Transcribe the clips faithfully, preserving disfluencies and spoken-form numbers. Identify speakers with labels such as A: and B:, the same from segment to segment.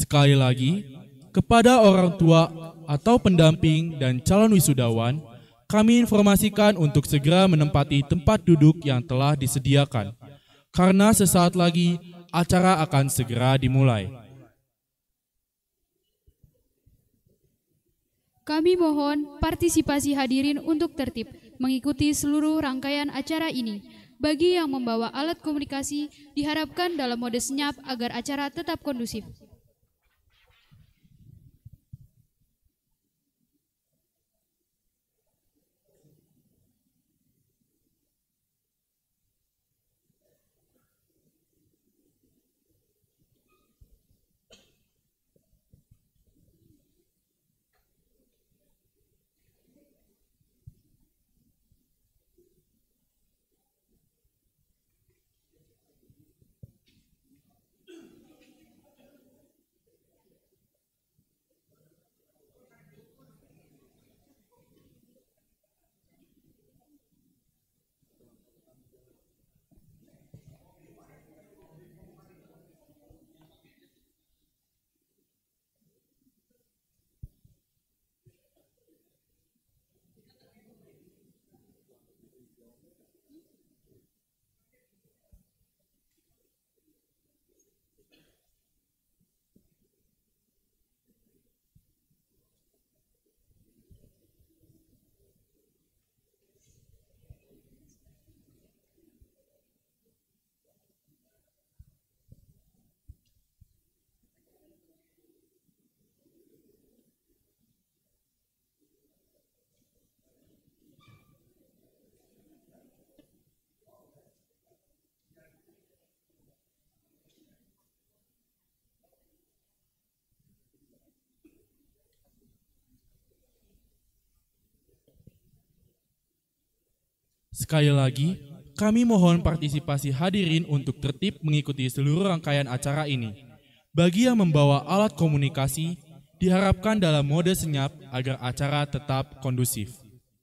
A: Sekali lagi, kepada orang tua atau pendamping dan calon wisudawan, kami informasikan untuk segera menempati tempat duduk yang telah disediakan, karena sesaat lagi acara akan segera dimulai.
B: Kami mohon partisipasi hadirin untuk tertib mengikuti seluruh rangkaian acara ini. Bagi yang membawa alat komunikasi, diharapkan dalam mode senyap agar acara tetap kondusif.
A: Sekali lagi, kami mohon partisipasi hadirin untuk tertib mengikuti seluruh rangkaian acara ini. Bagi yang membawa alat komunikasi, diharapkan dalam mode senyap agar acara tetap kondusif.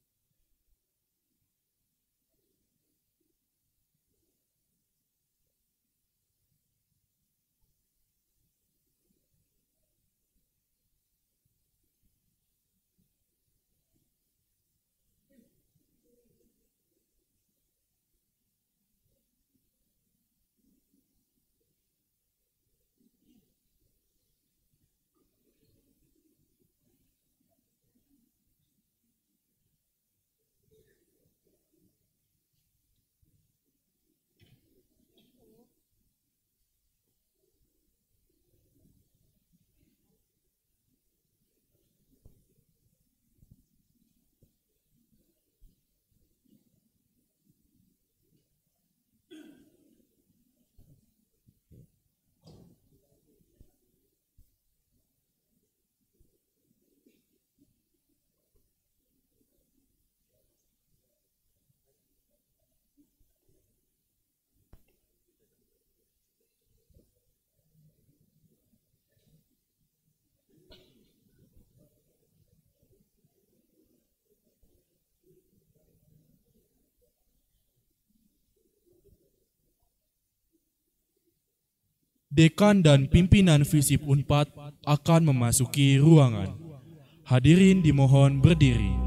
A: Dekan dan pimpinan Visip Unpad akan memasuki ruangan. Hadirin dimohon berdiri.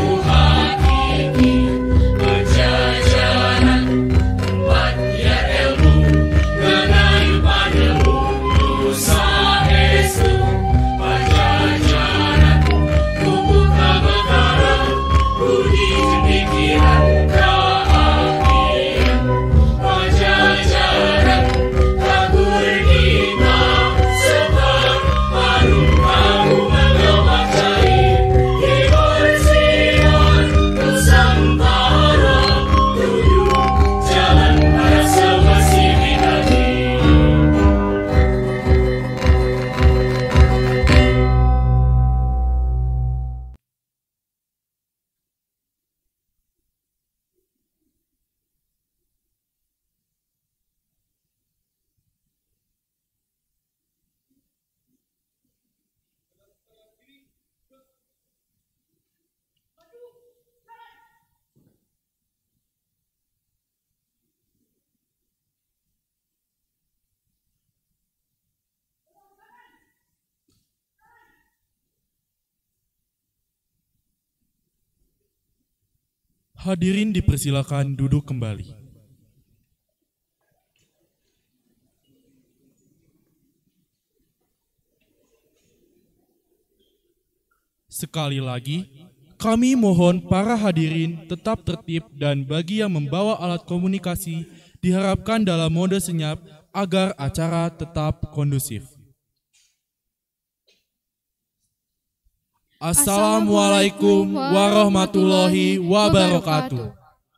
C: L
A: Hadirin dipersilakan duduk kembali. Sekali lagi, kami mohon para hadirin tetap tertib dan bagi yang membawa alat komunikasi diharapkan dalam mode senyap agar acara tetap kondusif. Assalamualaikum warahmatullahi wabarakatuh.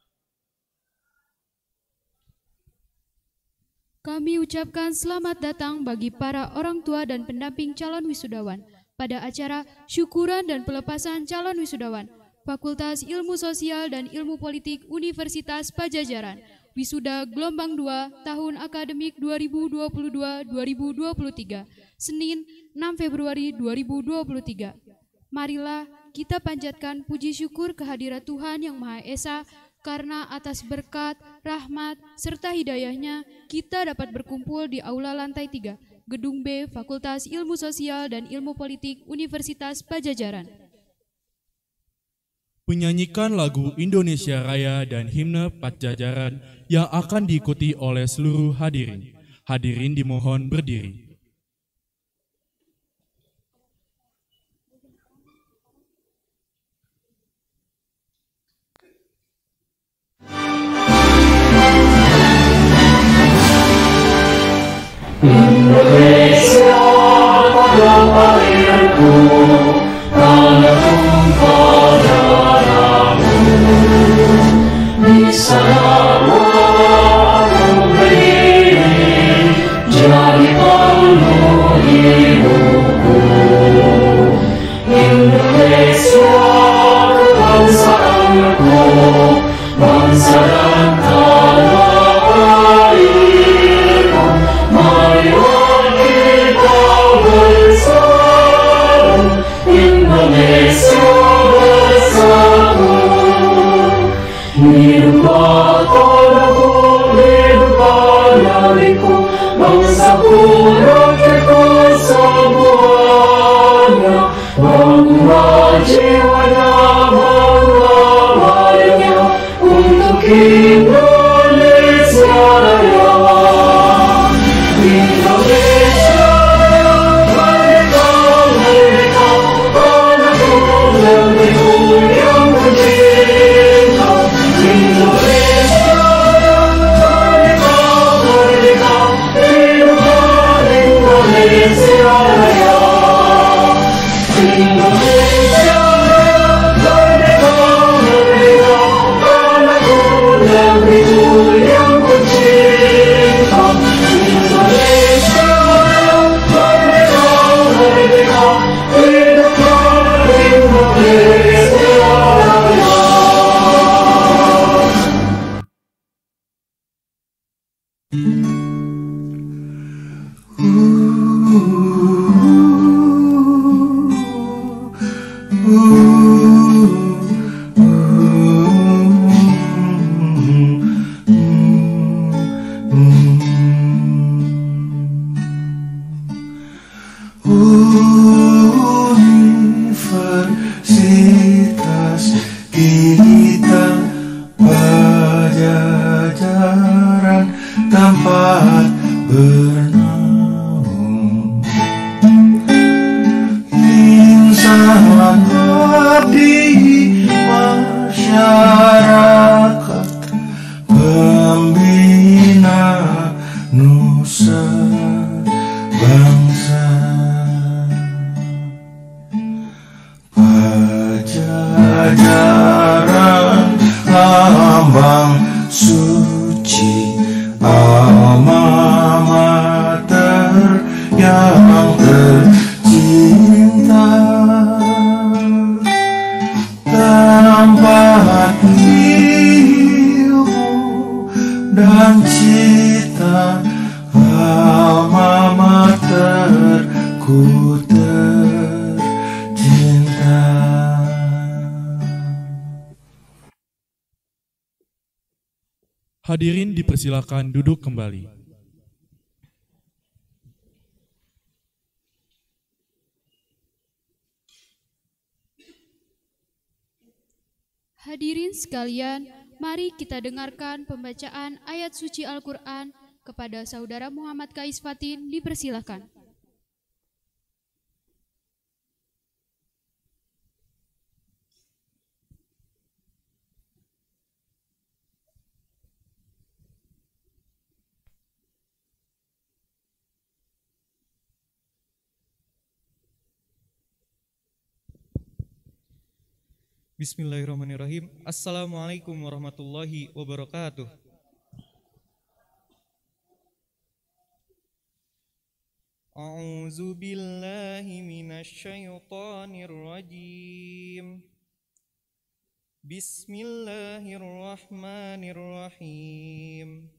B: Kami ucapkan selamat datang bagi para orang tua dan pendamping calon wisudawan pada acara syukuran dan pelepasan calon wisudawan Fakultas Ilmu Sosial dan Ilmu Politik Universitas Padjadjaran, wisuda gelombang dua tahun akademik dua ribu dua puluh dua dua ribu dua puluh tiga, Senin enam Februari dua ribu dua puluh tiga. Marilah kita panjatkan puji syukur kehadirat Tuhan Yang Maha Esa, karena atas berkat, rahmat, serta hidayahnya kita dapat berkumpul di Aula Lantai tiga, Gedung B, Fakultas Ilmu Sosial dan Ilmu Politik Universitas Padjadjaran.
A: Menyanyikan lagu Indonesia Raya dan himne Padjadjaran yang akan diikuti oleh seluruh hadirin. Hadirin dimohon berdiri.
C: Indonesia tanah airku, tanah tumpah darahmu. Di sanalah aku berdiri, jadi penuh hidupku. Indonesia kebangsaanku, bangsa dan tanah airku. Marilah kita bersatu, Indonesia bersatu. Hiduplah tanahku, hiduplah negeriku, bangsaku, rakyatku semuanya. Bangunlah jiwanya, bangunlah badannya untuk Indonesia Raya. Indonesia merdeka, merdeka, tanahku, negeriku yang tercinta. Indonesia merdeka, merdeka, hiduplah Indonesia Raya. Indonesia merdeka, merdeka, tanahku, negeriku yang tercinta. Indonesia merdeka, merdeka, hiduplah Indonesia Raya. Universitas kita Padjadjaran, tempat bernaung. Insan abdi masyarakat, pembina nusa bangsa. Padjadjaran lambang suci, alma mater yang tercinta. Tempat ilmu dan cita, alma materku tercinta.
A: Hadirin dipersilakan duduk kembali.
B: Hadirin sekalian, mari kita dengarkan pembacaan ayat suci Al-Quran. Kepada Saudara Muhammad Kais Fatin dipersilakan.
D: Bismillahirrahmanirrahim. Assalamualaikum warahmatullahi wabarakatuh. A'udzu billahi minasy syaithanir rajim. Bismillahirrahmanirrahim.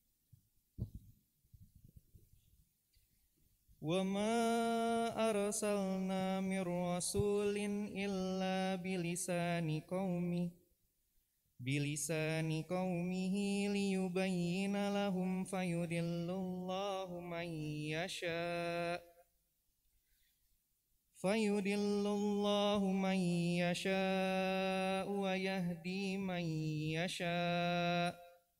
D: Wa ma arsalna mir rasulin illa bilisani qaumi bilisani qaumihi liyubayyina lahum fayudillullahu man yasha fayudillullahu man yasha wa yahdi man yasha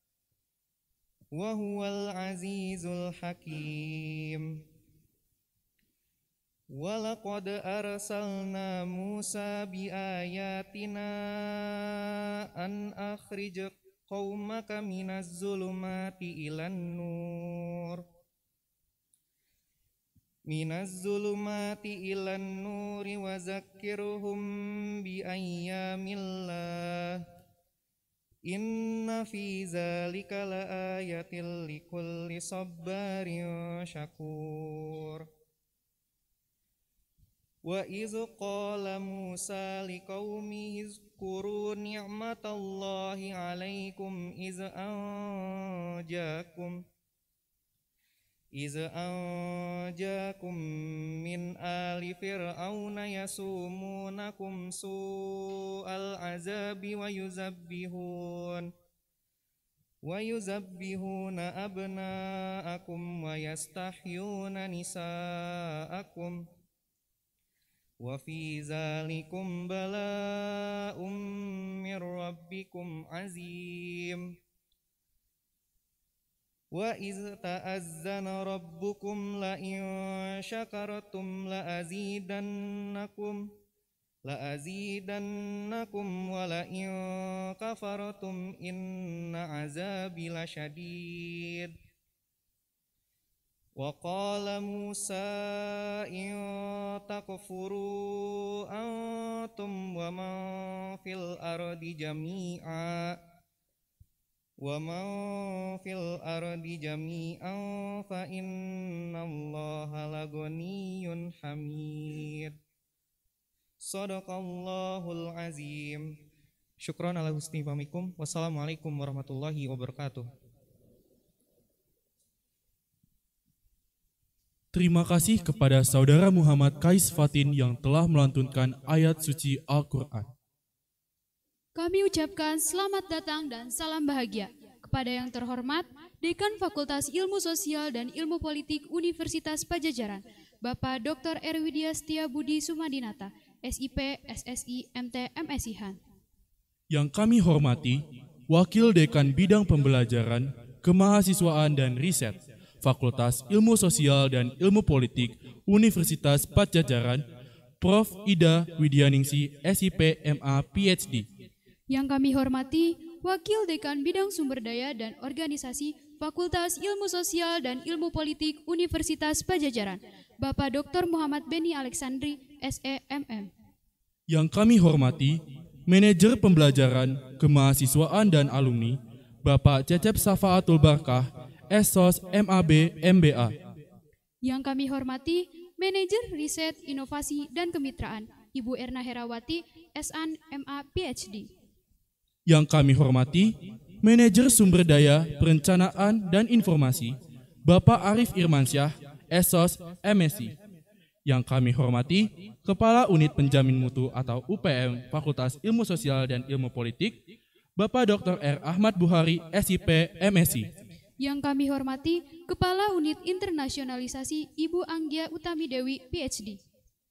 D: wa huwal azizul hakim. Walaqad arsalna Musa biayatina an akhrij qaumaka minaz zulumati ilan nur minaz zulumati ilan nuri wa zakkirhum bi ayyamillah inna fi zalika laayatil likulli sabbarin syakur. Wa iz qala Musa liqaumihi zkuru ni'matallahi 'alaikum iz anjakum iz anjakum min ali fir'auna yasumunakum su'al azabi wa yuzabbihun wa yuzabbihuna abna'akum wa yastahyuna nisa'akum wa fi zalikum bala'um mir rabbikum azim. Wa iz ta'azzana rabbukum la in syakartum la azidannakum la azidannakum wa la in kafartum inna azabi lasyadid. Wa qala Musa in takfuru antum wa man fil ardi jami'a wa man fil ardi jami'an fa innallaha laghaniyyun hamid. Shadaqallahul azim. Syukran ala husni fahmikum. Wassalamualaikum warahmatullahi wabarakatuh.
A: Terima kasih kepada Saudara Muhammad Kais Fatin yang telah melantunkan ayat suci Al-Quran.
B: Kami ucapkan selamat datang dan salam bahagia kepada yang terhormat Dekan Fakultas Ilmu Sosial dan Ilmu Politik Universitas Padjadjaran, Bapak Doktor Erwidya Setia Budi Sumadinata, S I P, S S I, M T, M Si Han.
A: Yang kami hormati Wakil Dekan Bidang Pembelajaran, Kemahasiswaan dan Riset, Fakultas Ilmu Sosial dan Ilmu Politik Universitas Padjadjaran, Profesor Ida Widyaningsi, S I P M A P H D.
B: Yang kami hormati Wakil Dekan Bidang Sumber Daya dan Organisasi Fakultas Ilmu Sosial dan Ilmu Politik Universitas Padjadjaran, Bapak Doktor Muhammad Beni Alexandri, S E M M.
A: Yang kami hormati Manajer Pembelajaran, Kemahasiswaan dan Alumni, Bapak Cecep Safaatul Barkah, S O S M A B M B A.
B: Yang kami hormati Manajer Riset, Inovasi dan Kemitraan, Ibu Erna Herawati, S A N M A P H D.
A: Yang kami hormati Manajer Sumber Daya, Perencanaan dan Informasi, Bapak Arif Irmansyah, S O S M Si. Yang kami hormati Kepala Unit Penjamin Mutu atau U P M Fakultas Ilmu Sosial dan Ilmu Politik, Bapak Doktor R. Ahmad Buhari, S I P M Si.
B: Yang kami hormati Kepala Unit Internasionalisasi Ibu Anggia Utami Dewi, P H D.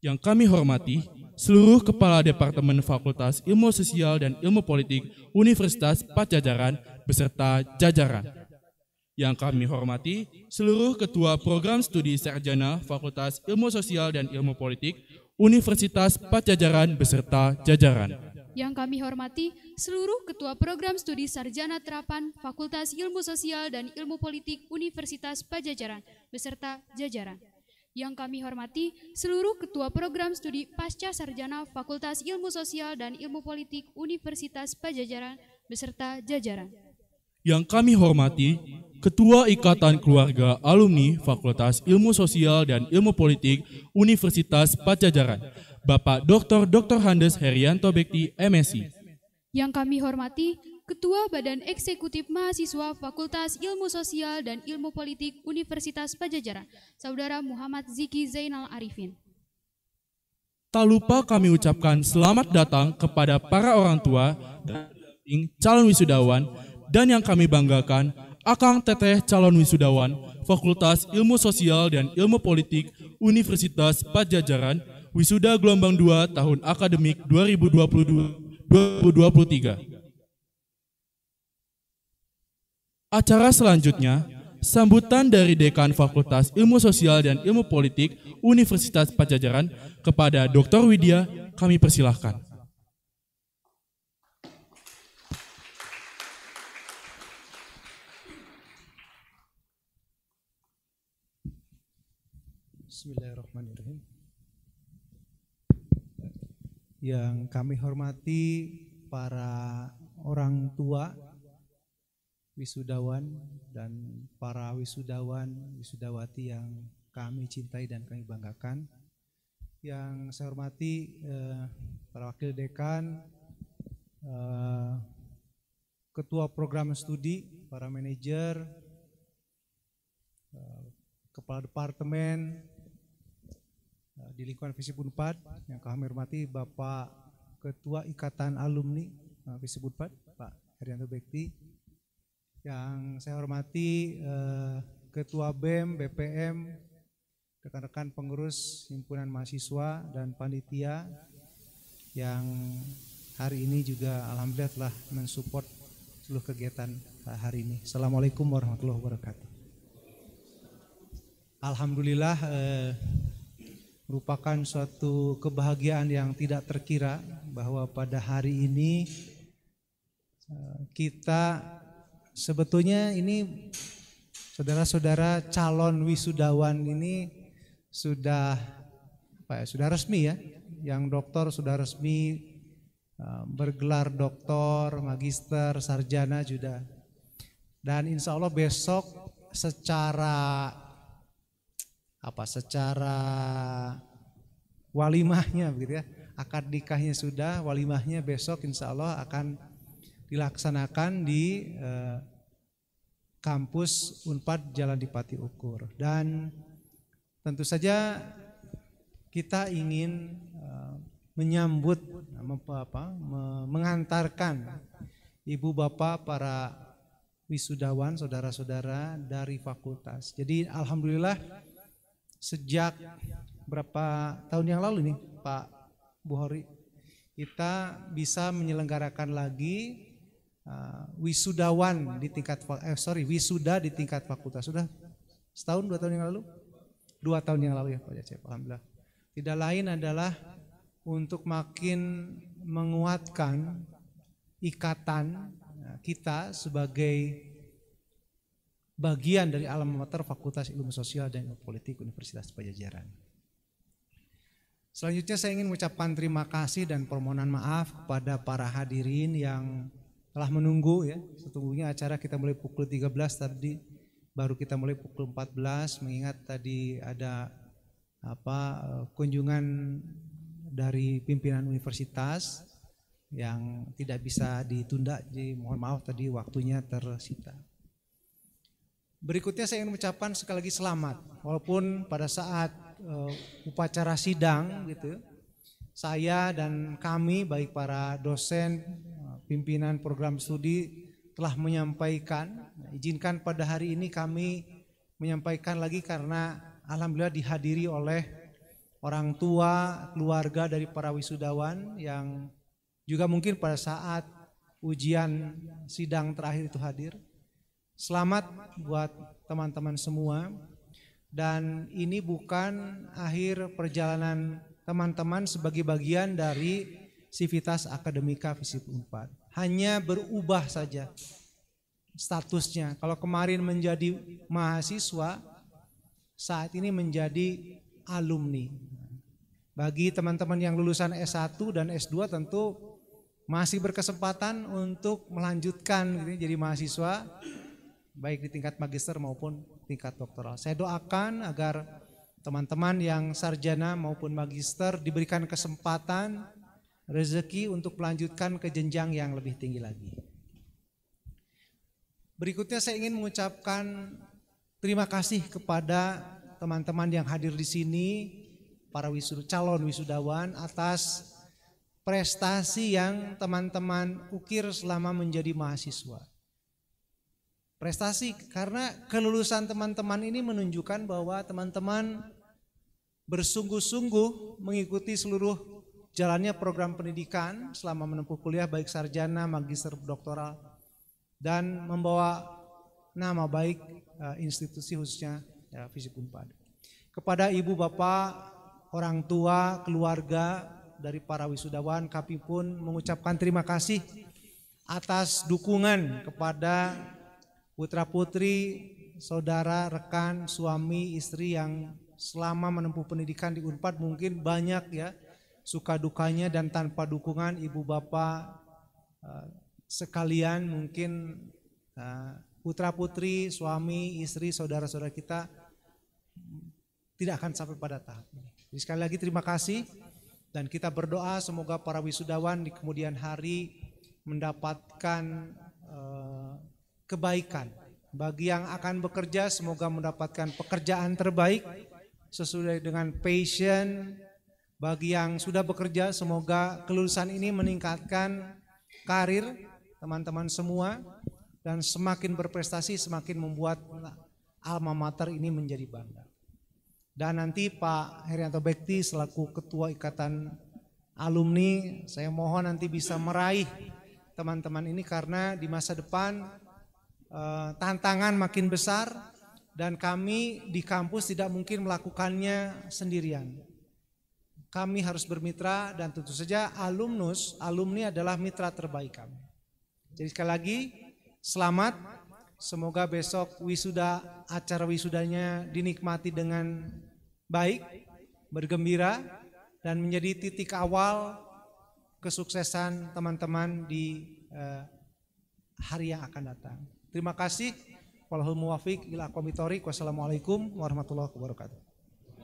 A: Yang kami hormati seluruh Kepala Departemen Fakultas Ilmu Sosial dan Ilmu Politik Universitas Padjadjaran beserta jajaran. Yang kami hormati seluruh Ketua Program Studi Sarjana Fakultas Ilmu Sosial dan Ilmu Politik Universitas Padjadjaran beserta jajaran.
B: Yang kami hormati seluruh Ketua Program Studi Sarjana Terapan Fakultas Ilmu Sosial dan Ilmu Politik Universitas Padjadjaran beserta jajaran. Yang kami hormati seluruh Ketua Program Studi Pasca Sarjana Fakultas Ilmu Sosial dan Ilmu Politik Universitas Padjadjaran beserta jajaran.
A: Yang kami hormati Ketua Ikatan Keluarga Alumni Fakultas Ilmu Sosial dan Ilmu Politik Universitas Padjadjaran, Bapak Doktor Doktor Handes Herianto Bekti, M Si.
B: Yang kami hormati Ketua Badan Eksekutif Mahasiswa Fakultas Ilmu Sosial dan Ilmu Politik Universitas Padjadjaran, Saudara Muhammad Ziki Zainal Arifin.
A: Tak lupa kami ucapkan selamat datang kepada para orang tua dan calon wisudawan, dan yang kami banggakan, Akang Teteh calon wisudawan Fakultas Ilmu Sosial dan Ilmu Politik Universitas Padjadjaran, wisuda gelombang dua tahun akademik dua ribu dua puluh dua dua ribu dua puluh tiga. Acara selanjutnya, sambutan dari Dekan Fakultas Ilmu Sosial dan Ilmu Politik Universitas Padjadjaran kepada Doktor Widya, kami persilahkan.
E: Bismillahirrahmanirrahim. Yang kami hormati para orang tua wisudawan dan para wisudawan, wisudawati yang kami cintai dan kami banggakan. Yang saya hormati eh, para wakil dekan, eh, ketua program studi, para manajer, eh, kepala departemen eh, di lingkungan FISIP Unpad. Yang kami hormati Bapak Ketua Ikatan Alumni eh, FISIP Unpad, Pak Herianto Bekti. Yang saya hormati eh, Ketua B E M, B P M, rekan-rekan pengurus himpunan mahasiswa dan panitia yang hari ini juga alhamdulillah telah mensupport seluruh kegiatan hari ini. Assalamualaikum warahmatullahi wabarakatuh. Alhamdulillah eh, merupakan suatu kebahagiaan yang tidak terkira bahwa pada hari ini eh, kita sebetulnya ini saudara-saudara calon wisudawan ini sudah apa ya, sudah resmi ya. Yang doktor sudah resmi uh, bergelar doktor, magister, sarjana sudah. Dan insya Allah besok secara apa? Secara walimahnya begitu ya. Akad nikahnya sudah, walimahnya besok insya Allah akan dilaksanakan di eh, kampus Unpad Jalan Dipati Ukur. Dan tentu saja kita ingin eh, menyambut, apa, mengantarkan ibu bapak para wisudawan, saudara-saudara dari fakultas. Jadi alhamdulillah sejak berapa tahun yang lalu nih Pak Buhori, kita bisa menyelenggarakan lagi Uh, wisudawan di tingkat eh, sorry wisuda di tingkat fakultas. Sudah setahun dua tahun yang lalu dua tahun yang lalu ya Pak Cecep. Alhamdulillah. Tidak lain adalah untuk makin menguatkan ikatan kita sebagai bagian dari alma mater Fakultas Ilmu Sosial dan Ilmu Politik Universitas Padjadjaran. Selanjutnya saya ingin mengucapkan terima kasih dan permohonan maaf kepada para hadirin yang telah menunggu ya. Setungguhnya acara kita mulai pukul tiga belas, tadi baru kita mulai pukul empat belas, mengingat tadi ada apa kunjungan dari pimpinan universitas yang tidak bisa ditunda. Jadi mohon maaf tadi waktunya tersita. Berikutnya saya ingin mengucapkan sekali lagi selamat, walaupun pada saat uh, upacara sidang gitu, saya dan kami baik para dosen, pimpinan program studi telah menyampaikan, izinkan pada hari ini kami menyampaikan lagi karena alhamdulillah dihadiri oleh orang tua, keluarga dari para wisudawan yang juga mungkin pada saat ujian sidang terakhir itu hadir. Selamat buat teman-teman semua. Dan ini bukan akhir perjalanan teman-teman sebagai bagian dari Civitas Akademika FISIP Unpad. Hanya berubah saja statusnya. Kalau kemarin menjadi mahasiswa, saat ini menjadi alumni. Bagi teman-teman yang lulusan S satu dan S dua tentu masih berkesempatan untuk melanjutkan gitu, jadi mahasiswa baik di tingkat magister maupun tingkat doktoral. Saya doakan agar teman-teman yang sarjana maupun magister diberikan kesempatan rezeki untuk melanjutkan ke jenjang yang lebih tinggi lagi. Berikutnya saya ingin mengucapkan terima kasih kepada teman-teman yang hadir di sini, para wisuda, calon wisudawan atas prestasi yang teman-teman ukir selama menjadi mahasiswa. Prestasi karena kelulusan teman-teman ini menunjukkan bahwa teman-teman bersungguh-sungguh mengikuti seluruh jalannya program pendidikan selama menempuh kuliah baik sarjana, magister, doktoral dan membawa nama baik uh, institusi khususnya ya, FISIP Unpad. Kepada ibu bapak, orang tua, keluarga dari para wisudawan, kami pun mengucapkan terima kasih atas dukungan kepada putra putri, saudara, rekan, suami, istri yang selama menempuh pendidikan di Unpad mungkin banyak ya suka dukanya, dan tanpa dukungan ibu bapak uh, sekalian mungkin uh, putra putri, suami, istri, saudara-saudara kita tidak akan sampai pada tahap ini. Jadi sekali lagi terima kasih, dan kita berdoa semoga para wisudawan di kemudian hari mendapatkan uh, kebaikan. Bagi yang akan bekerja semoga mendapatkan pekerjaan terbaik sesuai dengan passion. Bagi yang sudah bekerja semoga kelulusan ini meningkatkan karir teman-teman semua, dan semakin berprestasi semakin membuat alma mater ini menjadi bangga. Dan nanti Pak Herianto Bekti selaku Ketua Ikatan Alumni, saya mohon nanti bisa meraih teman-teman ini karena di masa depan eh, tantangan makin besar dan kami di kampus tidak mungkin melakukannya sendirian. Kami harus bermitra, dan tentu saja alumnus, alumni adalah mitra terbaik kami. Jadi sekali lagi selamat, semoga besok wisuda, acara wisudanya dinikmati dengan baik, bergembira, dan menjadi titik awal kesuksesan teman-teman di eh, hari yang akan datang. Terima kasih. Wallahul muwaffiq ila aqwamit thoriq. Wassalamualaikum warahmatullahi wabarakatuh.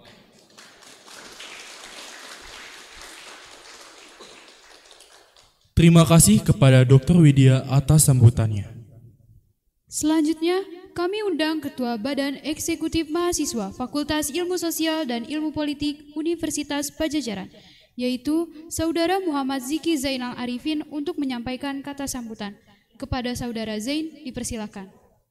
A: Terima kasih kepada Doktor Widya atas sambutannya.
B: Selanjutnya, kami undang Ketua Badan Eksekutif Mahasiswa Fakultas Ilmu Sosial dan Ilmu Politik Universitas Padjadjaran, yaitu Saudara Muhammad Ziki Zainal Arifin untuk menyampaikan kata sambutan. Kepada Saudara Zain, dipersilakan.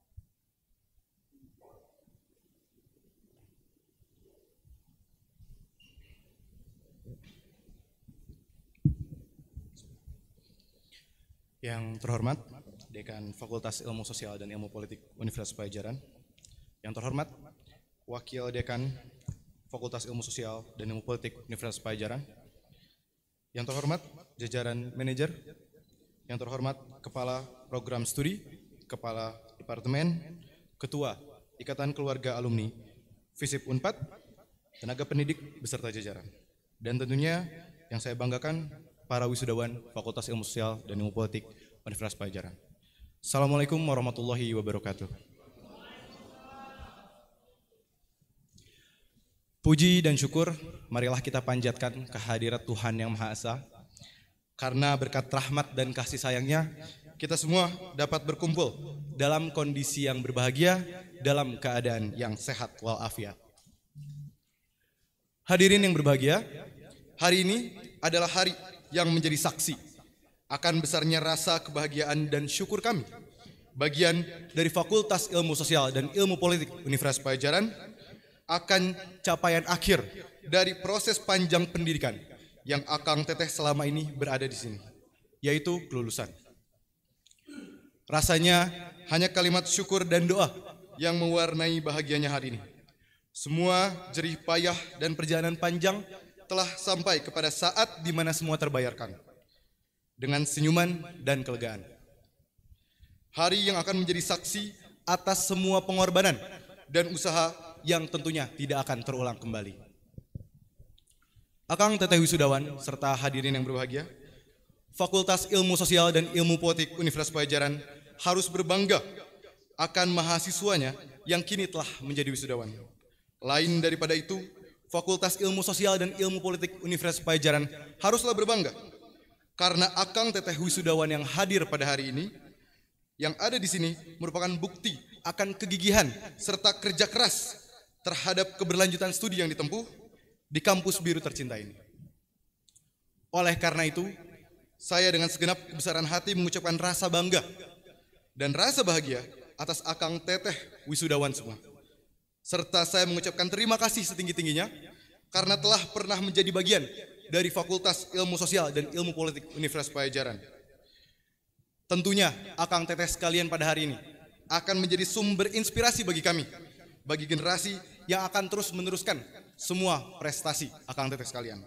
F: Yang terhormat Dekan Fakultas Ilmu Sosial dan Ilmu Politik Universitas Padjadjaran, yang terhormat Wakil Dekan Fakultas Ilmu Sosial dan Ilmu Politik Universitas Padjadjaran, yang terhormat jajaran manajer, yang terhormat Kepala Program Studi, Kepala Departemen, Ketua Ikatan Keluarga Alumni FISIP Unpad, tenaga pendidik beserta jajaran, dan tentunya yang saya banggakan para wisudawan Fakultas Ilmu Sosial dan Ilmu Politik Universitas Padjadjaran. Assalamualaikum warahmatullahi wabarakatuh. Puji dan syukur marilah kita panjatkan kehadirat Tuhan Yang Maha Esa, karena berkat rahmat dan kasih sayangnya kita semua dapat berkumpul dalam kondisi yang berbahagia, dalam keadaan yang sehat walafiat. Hadirin yang berbahagia, hari ini adalah hari yang menjadi saksi akan besarnya rasa kebahagiaan dan syukur kami, bagian dari Fakultas Ilmu Sosial dan Ilmu Politik Universitas Padjadjaran, akan capaian akhir dari proses panjang pendidikan yang Akang Teteh selama ini berada di sini, yaitu kelulusan. Rasanya hanya kalimat syukur dan doa yang mewarnai bahagianya hari ini. Semua jerih payah dan perjalanan panjang telah sampai kepada saat di mana semua terbayarkan dengan senyuman dan kelegaan. Hari yang akan menjadi saksi atas semua pengorbanan dan usaha yang tentunya tidak akan terulang kembali. Akang Teteh Wisudawan serta hadirin yang berbahagia, Fakultas Ilmu Sosial dan Ilmu Politik Universitas Padjadjaran harus berbangga akan mahasiswanya yang kini telah menjadi wisudawan. Lain daripada itu, Fakultas Ilmu Sosial dan Ilmu Politik Universitas Padjadjaran haruslah berbangga karena Akang Teteh Wisudawan yang hadir pada hari ini, yang ada di sini merupakan bukti akan kegigihan serta kerja keras terhadap keberlanjutan studi yang ditempuh di kampus biru tercinta ini. Oleh karena itu, saya dengan segenap kebesaran hati mengucapkan rasa bangga dan rasa bahagia atas Akang Teteh Wisudawan semua. Serta saya mengucapkan terima kasih setinggi-tingginya karena telah pernah menjadi bagian dari Fakultas Ilmu Sosial dan Ilmu Politik Universitas Padjadjaran. Tentunya Akang Teteh sekalian pada hari ini akan menjadi sumber inspirasi bagi kami, bagi generasi yang akan terus meneruskan semua prestasi Akang Teteh sekalian.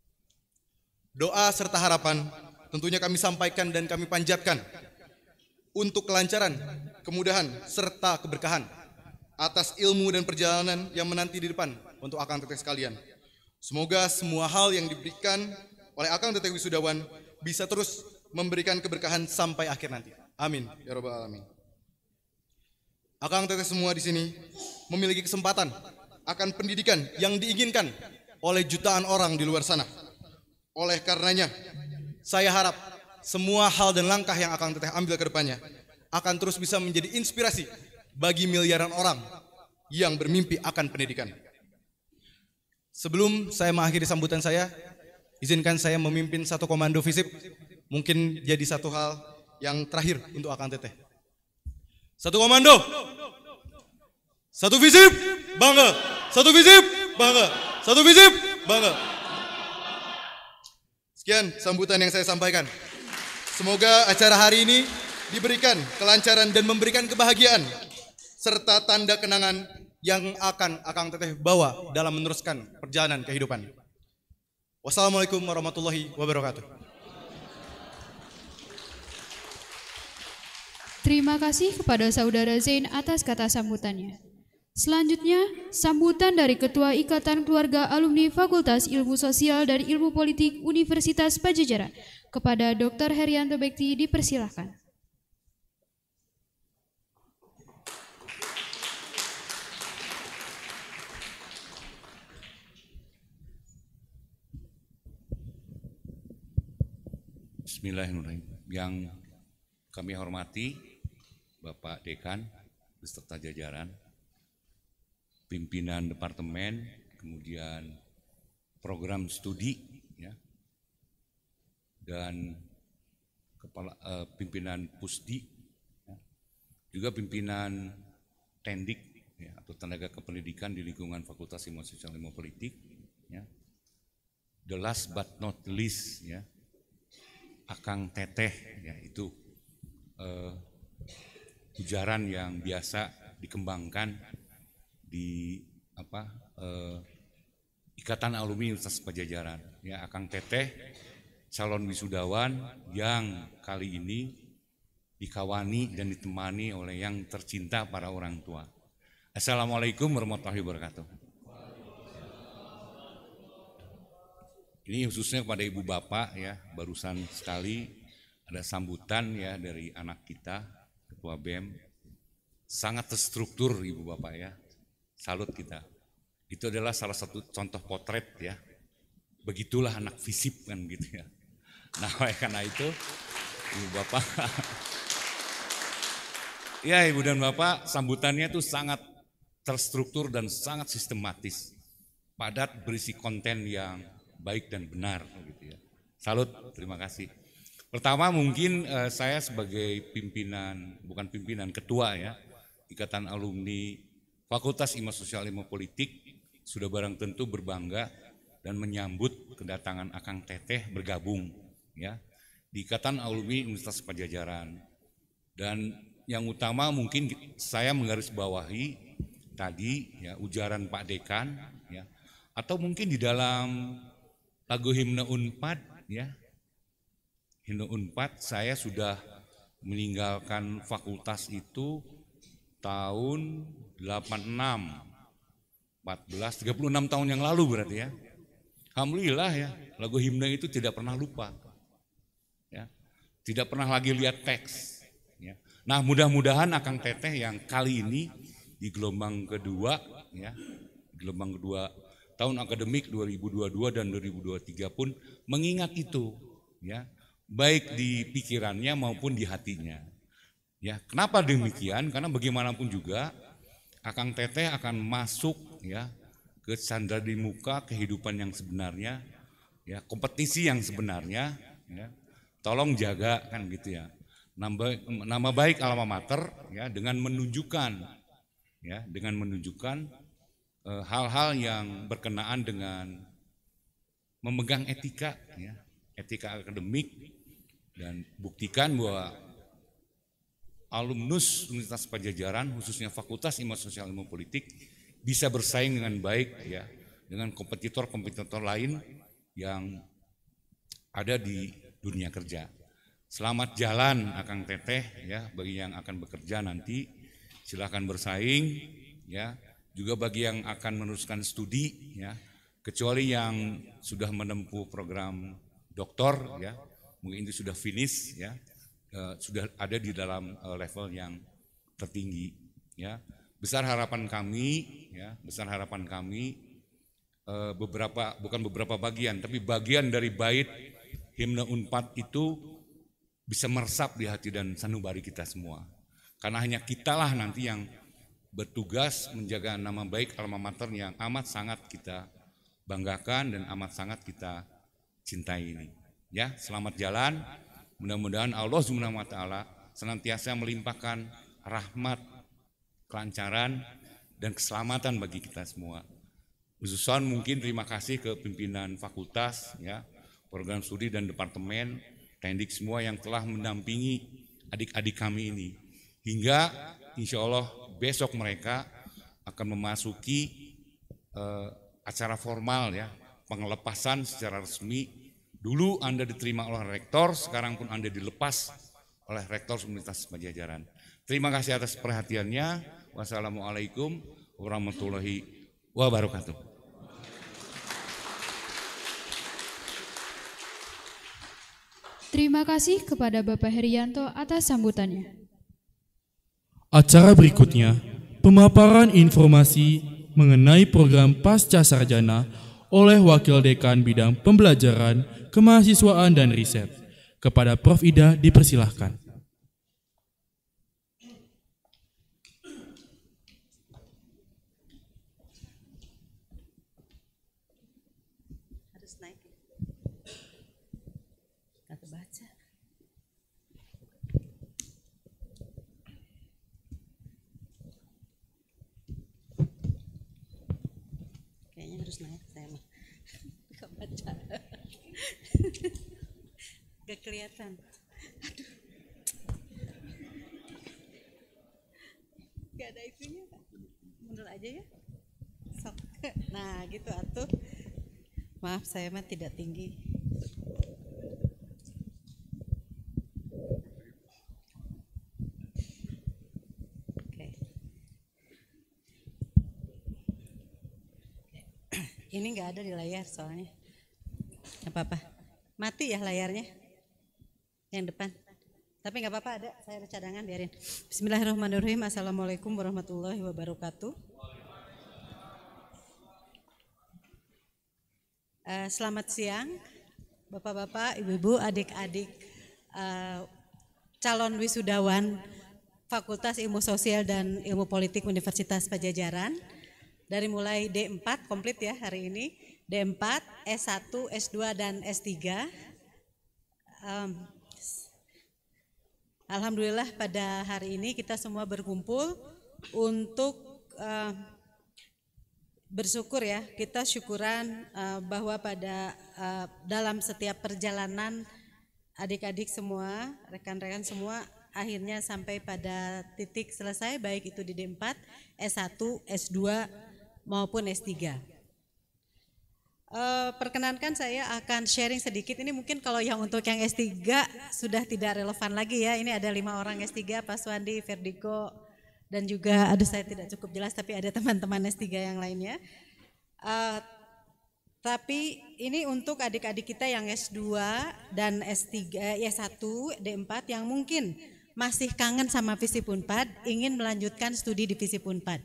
F: Doa serta harapan tentunya kami sampaikan dan kami panjatkan untuk kelancaran, kemudahan, serta keberkahan atas ilmu dan perjalanan yang menanti di depan untuk Akang Teteh sekalian. Semoga semua hal yang diberikan oleh Akang Teteh Wisudawan bisa terus memberikan keberkahan sampai akhir nanti. Amin ya rabbal alamin. Akang Teteh semua di sini memiliki kesempatan akan pendidikan yang diinginkan oleh jutaan orang di luar sana. Oleh karenanya, saya harap semua hal dan langkah yang Akang Teteh ambil ke depannya akan terus bisa menjadi inspirasi bagi miliaran orang yang bermimpi akan pendidikan. Sebelum saya mengakhiri sambutan saya, izinkan saya memimpin satu komando visip, mungkin jadi satu hal yang terakhir untuk Akang Teteh. Satu komando, satu visip, bangga. Satu visip, bangga. Satu visip, bangga. Sekian sambutan yang saya sampaikan. Semoga acara hari ini diberikan kelancaran dan memberikan kebahagiaan serta tanda kenangan yang akan Akang Teteh bawa dalam meneruskan perjalanan kehidupan. Wassalamualaikum warahmatullahi wabarakatuh.
B: Terima kasih kepada Saudara Zain atas kata sambutannya. Selanjutnya, sambutan dari Ketua Ikatan Keluarga Alumni Fakultas Ilmu Sosial dan Ilmu Politik Universitas Padjadjaran kepada Doktor Herianto Bekti dipersilahkan.
G: Bismillahirrahmanirrahim. Yang kami hormati Bapak Dekan beserta jajaran, pimpinan departemen, kemudian program studi, ya, dan kepala eh, pimpinan Pusdi, ya, juga pimpinan Tendik, ya, atau tenaga kependidikan di lingkungan Fakultas Ilmu Sosial dan Ilmu Politik, ya. The last but not least, ya, Akang Teteh, ya, itu eh, ujaran yang biasa dikembangkan di apa eh, Ikatan Alumni Universitas Padjadjaran, ya. Akang Teteh calon wisudawan yang kali ini dikawani dan ditemani oleh yang tercinta para orang tua. Assalamualaikum warahmatullahi wabarakatuh. Ini khususnya kepada ibu bapak, ya, barusan sekali ada sambutan, ya, dari anak kita Ketua B E M, sangat terstruktur ibu bapak, ya, salut kita. Itu adalah salah satu contoh potret, ya, begitulah anak visip kan gitu, ya. Nah, karena itu ibu bapak, ya, ibu dan bapak, sambutannya itu sangat terstruktur dan sangat sistematis, padat berisi konten yang baik dan benar, gitu, ya. Salut, terima kasih. Pertama mungkin eh, saya sebagai pimpinan, bukan pimpinan, ketua, ya, Ikatan Alumni Fakultas Ilmu Sosial Ilmu Politik sudah barang tentu berbangga dan menyambut kedatangan Akang Teteh bergabung ya di Ikatan Alumni Universitas Padjadjaran. Dan yang utama mungkin saya menggarisbawahi tadi ya ujaran Pak Dekan ya, atau mungkin di dalam lagu himne Unpad ya, himne Unpad saya sudah meninggalkan fakultas itu tahun delapan puluh enam, empat belas, tiga puluh enam tahun yang lalu berarti ya. Alhamdulillah ya, lagu himne itu tidak pernah lupa. Ya. Tidak pernah lagi lihat teks. Ya. Nah, mudah-mudahan Akang Teteh yang kali ini di gelombang kedua ya, gelombang kedua tahun akademik dua ribu dua puluh dua dan dua ribu dua puluh tiga pun mengingat itu ya, baik di pikirannya maupun di hatinya. Ya, kenapa demikian? Karena bagaimanapun juga Akang Teteh akan masuk ya ke sandra di muka kehidupan yang sebenarnya, ya kompetisi yang sebenarnya. Ya. Tolong jaga kan gitu ya. Nama, nama baik alma mater ya dengan menunjukkan ya dengan menunjukkan e, hal-hal yang berkenaan dengan memegang etika ya, etika akademik, dan buktikan bahwa alumnus Universitas Padjadjaran khususnya Fakultas Ilmu Sosial Ilmu Politik bisa bersaing dengan baik ya dengan kompetitor-kompetitor lain yang ada di dunia kerja. Selamat jalan Akang Teteh ya bagi yang akan bekerja nanti, silakan bersaing ya. Juga bagi yang akan meneruskan studi ya, kecuali yang sudah menempuh program doktor ya, mungkin itu sudah finish ya, eh, sudah ada di dalam eh, level yang tertinggi ya. Besar harapan kami ya, besar harapan kami eh, beberapa bukan beberapa bagian, tapi bagian dari bait himne Unpad itu bisa meresap di hati dan sanubari kita semua. Karena hanya kitalah nanti yang bertugas menjaga nama baik alma mater yang amat sangat kita banggakan dan amat sangat kita cintai ini. Ya, selamat jalan. Mudah-mudahan Allah Subhanahu wa taala senantiasa melimpahkan rahmat, kelancaran dan keselamatan bagi kita semua. Khususan mungkin terima kasih ke pimpinan fakultas ya, program studi dan departemen, teknik semua yang telah mendampingi adik-adik kami ini. Hingga insya Allah besok mereka akan memasuki eh, acara formal ya, pengelepasan secara resmi. Dulu Anda diterima oleh rektor, sekarang pun Anda dilepas oleh rektor Universitas Padjadjaran. Terima kasih atas perhatiannya. Wassalamualaikum warahmatullahi wabarakatuh.
B: Terima kasih kepada Bapak Herianto atas sambutannya.
A: Acara berikutnya, pemaparan informasi mengenai program Pasca Sarjana oleh Wakil Dekan Bidang Pembelajaran, Kemahasiswaan dan Riset. Kepada Profesor Ida dipersilahkan.
H: Harus naik. Gak kebaca. Kayaknya harus naik saya mah. Gak baca. Gak kelihatan. Aduh. Gak ada itunya Pak. Mundur aja ya. Sok. Nah gitu atuh. Maaf saya mah tidak tinggi. Oke. Ini nggak ada di layar soalnya. Apa-apa. Mati ya layarnya. Yang depan. Tapi nggak apa-apa ada. Saya ada cadangan biarin. Bismillahirrahmanirrahim. Assalamualaikum warahmatullahi wabarakatuh. Uh, selamat siang, Bapak-bapak, Ibu-ibu, adik-adik, uh, calon wisudawan Fakultas Ilmu Sosial dan Ilmu Politik Universitas Padjadjaran. Dari mulai D empat komplit ya hari ini, D empat, S satu, S dua, dan S tiga. Um, Alhamdulillah pada hari ini kita semua berkumpul untuk uh, bersyukur ya, kita syukuran uh, bahwa pada uh, dalam setiap perjalanan adik-adik semua, rekan-rekan semua akhirnya sampai pada titik selesai, baik itu di D empat, S satu, S dua maupun S tiga. Uh, perkenankan saya akan sharing sedikit, ini mungkin kalau yang untuk yang S tiga sudah tidak relevan lagi ya, ini ada lima orang S tiga, Pak Suwandi, Verdiko, dan juga, aduh saya tidak cukup jelas tapi ada teman-teman S tiga yang lainnya. Uh, tapi ini untuk adik-adik kita yang S dua dan S tiga, S satu, D empat yang mungkin masih kangen sama FISIP Unpad, ingin melanjutkan studi di FISIP Unpad.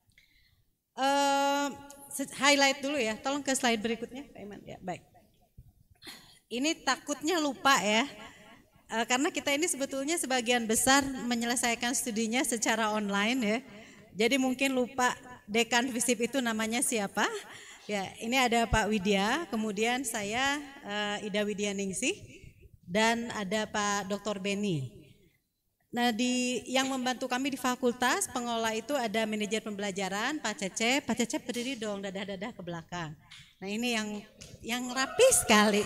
H: Uh, highlight dulu ya, tolong ke slide berikutnya Pak Iman. Ya, baik. Ini takutnya lupa ya, uh, karena kita ini sebetulnya sebagian besar menyelesaikan studinya secara online ya. Jadi mungkin lupa dekan FISIP itu namanya siapa. Ya, ini ada Pak Widya, kemudian saya uh, Ida Widya Ningsih, dan ada Pak Doktor Beni. Nah, di yang membantu kami di fakultas pengelola itu ada manajer pembelajaran Pak Cecep. Pak Cecep berdiri dong, dadah-dadah ke belakang. Nah, ini yang yang rapi sekali.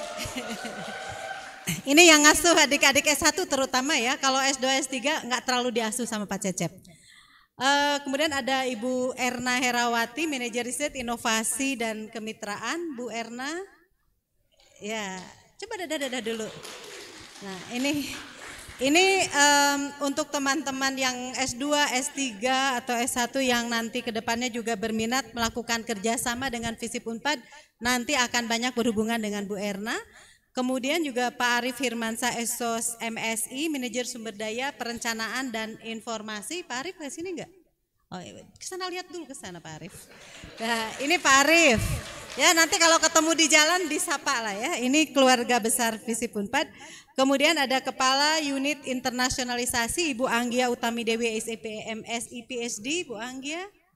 H: Ini yang ngasuh adik-adik S satu terutama ya. Kalau S dua S tiga nggak terlalu diasuh sama Pak Cecep. Uh, kemudian ada Ibu Erna Herawati, manajer riset inovasi dan kemitraan. Bu Erna, ya coba dadah-dadah dulu. Nah, ini Ini um, untuk teman-teman yang S dua, S tiga atau S satu yang nanti kedepannya juga berminat melakukan kerjasama dengan FISIP Unpad, nanti akan banyak berhubungan dengan Bu Erna. Kemudian juga Pak Arif Hirmansa, S O S M S I, manajer sumber daya, perencanaan dan informasi. Pak Arif ke sini enggak? Oh, kesana lihat dulu ke sana Pak Arif. Nah, ini Pak Arif. Ya, nanti kalau ketemu di jalan disapa lah ya. Ini keluarga besar FISIP Unpad. Kemudian ada Kepala Unit Internasionalisasi Ibu Anggia Utami Dewi S I P M S I P H D, Bu Anggia.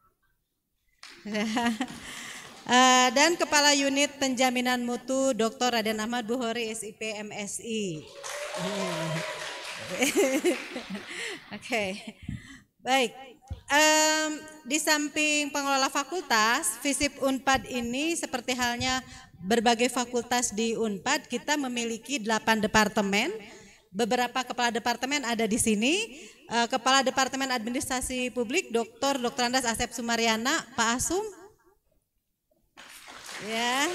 H: uh, dan Kepala Unit Penjaminan Mutu Doktor Raden Ahmad Buhori S I P M S I. Oke, okay. Baik. Um, di samping pengelola fakultas, FISIP Unpad ini seperti halnya berbagai fakultas di Unpad, kita memiliki delapan departemen. Beberapa kepala departemen ada di sini. Uh, Kepala Departemen Administrasi Publik, Doktor Doktor Andas Asep Sumariana, Pak Asum. Ya.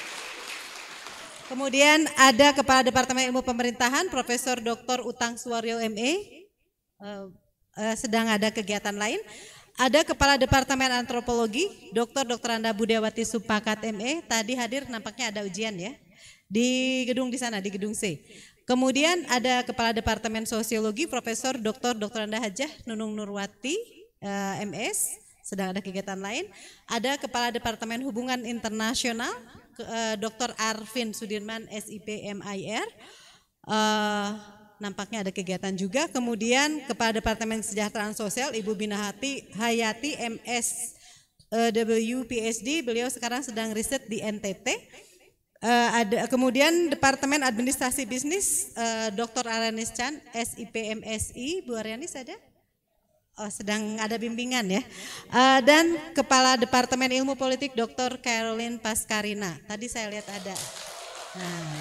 H: Kemudian ada Kepala Departemen Ilmu Pemerintahan, Profesor Doktor Utang Suwaryo M E. Uh, uh, sedang ada kegiatan lain. Ada Kepala Departemen Antropologi, Doktor Doktor Anda Budewati Supakat M E, tadi hadir nampaknya ada ujian ya, di gedung di sana, di gedung C. Kemudian ada Kepala Departemen Sosiologi, Profesor Doktor Doktor Anda Hajah Nunung Nurwati uh, M S, sedang ada kegiatan lain. Ada Kepala Departemen Hubungan Internasional, uh, Doktor Arvin Sudirman S I P M I R, uh, nampaknya ada kegiatan juga. Kemudian Kepala Departemen Kesejahteraan Sosial Ibu Binahati Hayati M S W P H D, beliau sekarang sedang riset di N T T. Uh, ada kemudian Departemen Administrasi Bisnis uh, Doktor Aranis Chan S I P M S I, Bu Arianis ada? Oh, sedang ada bimbingan ya. Uh, dan Kepala Departemen Ilmu Politik Doktor Caroline Pascarina. Tadi saya lihat ada. Nah.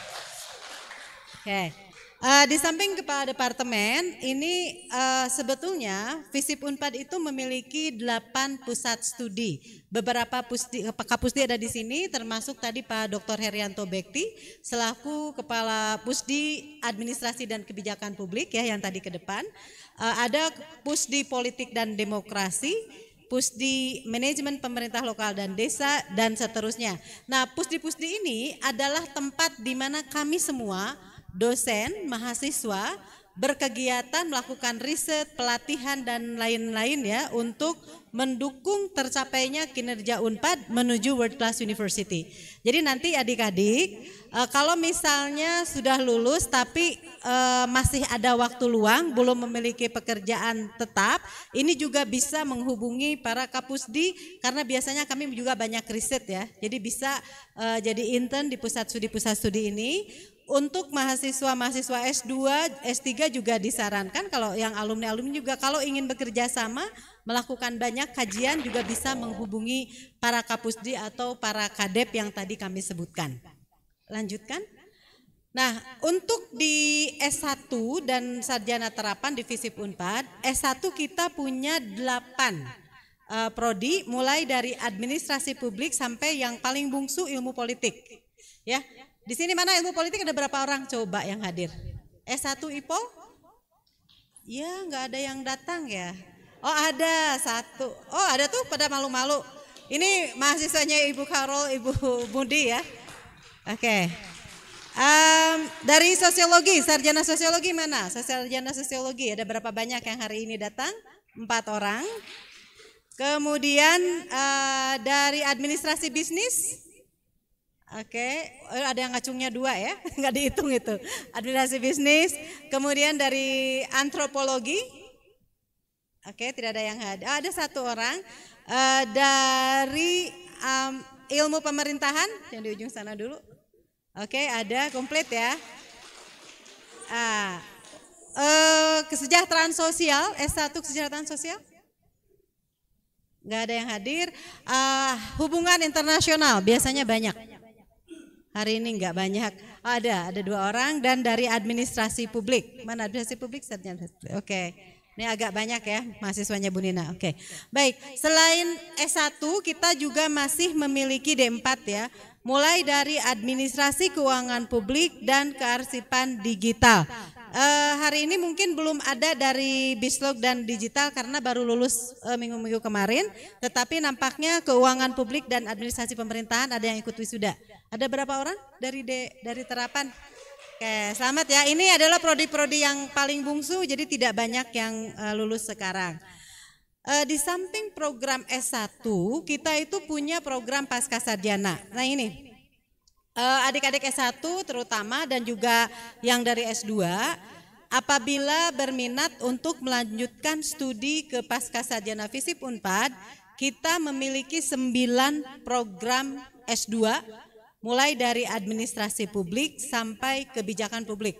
H: Oke. Okay. Uh, di samping Kepala Departemen, ini uh, sebetulnya FISIP Unpad itu memiliki delapan pusat studi. Beberapa pusdi, Kapusdi ada di sini, termasuk tadi Pak Doktor Herianto Bekti, selaku Kepala Pusdi Administrasi dan Kebijakan Publik ya yang tadi ke depan. Uh, ada Pusdi Politik dan Demokrasi, Pusdi Manajemen Pemerintah Lokal dan Desa, dan seterusnya. Nah, pusdi-pusdi ini adalah tempat di mana kami semua dosen, mahasiswa berkegiatan melakukan riset, pelatihan dan lain-lain ya untuk mendukung tercapainya kinerja Unpad menuju World Class University. Jadi nanti adik-adik uh, kalau misalnya sudah lulus tapi uh, masih ada waktu luang, belum memiliki pekerjaan tetap, ini juga bisa menghubungi para Kapusdi karena biasanya kami juga banyak riset ya. Jadi bisa uh, jadi intern di pusat studi-pusat studi ini. Untuk mahasiswa-mahasiswa S dua, S tiga juga disarankan kalau yang alumni-alumni juga kalau ingin bekerja sama melakukan banyak kajian juga bisa menghubungi para Kapusdi atau para Kadep yang tadi kami sebutkan. Lanjutkan. Nah, untuk di S satu dan Sarjana Terapan di FISIP Unpad, S satu kita punya delapan uh, prodi, mulai dari administrasi publik sampai yang paling bungsu ilmu politik. Ya, di sini mana ilmu politik ada berapa orang coba yang hadir? S satu I P O? Ya, nggak ada yang datang ya. Oh ada satu, oh ada tuh pada malu-malu. Ini mahasiswanya Ibu Karol, Ibu Budi ya. Oke. Okay. Um, dari sosiologi, sarjana sosiologi mana? Sarjana sosiologi ada berapa banyak yang hari ini datang? Empat orang. Kemudian uh, dari administrasi bisnis, oke, okay. Ada yang ngacungnya dua ya, nggak dihitung itu. Administrasi bisnis. Kemudian dari antropologi, oke, okay, tidak ada yang hadir. Oh, ada satu orang uh, dari um, ilmu pemerintahan yang di ujung sana dulu. Oke, okay, ada komplit ya. Ah, uh, kesejahteraan sosial, S satu kesejahteraan sosial. Nggak ada yang hadir. Uh, hubungan internasional biasanya banyak. Hari ini nggak banyak. Oh, ada, ada dua orang dan dari administrasi publik. Mana administrasi publik? Oke. Okay. Ini agak banyak ya mahasiswanya Bu Nina. Oke. Okay. Baik, selain S satu kita juga masih memiliki D empat ya. Mulai dari administrasi keuangan publik dan kearsipan digital. Uh, hari ini mungkin belum ada dari Bislog dan digital karena baru lulus uh, minggu-minggu kemarin. Tetapi nampaknya keuangan publik dan administrasi pemerintahan ada yang ikut wisuda. Ada berapa orang dari D, dari terapan? Oke, selamat ya. Ini adalah prodi-prodi yang paling bungsu, jadi tidak banyak yang uh, lulus sekarang. Uh, di samping program S satu, kita itu punya program Pascasarjana. Nah ini, uh, adik-adik S satu terutama dan juga yang dari S dua, apabila berminat untuk melanjutkan studi ke Pascasarjana FISIP Unpad, kita memiliki sembilan program S dua, mulai dari administrasi publik sampai kebijakan publik.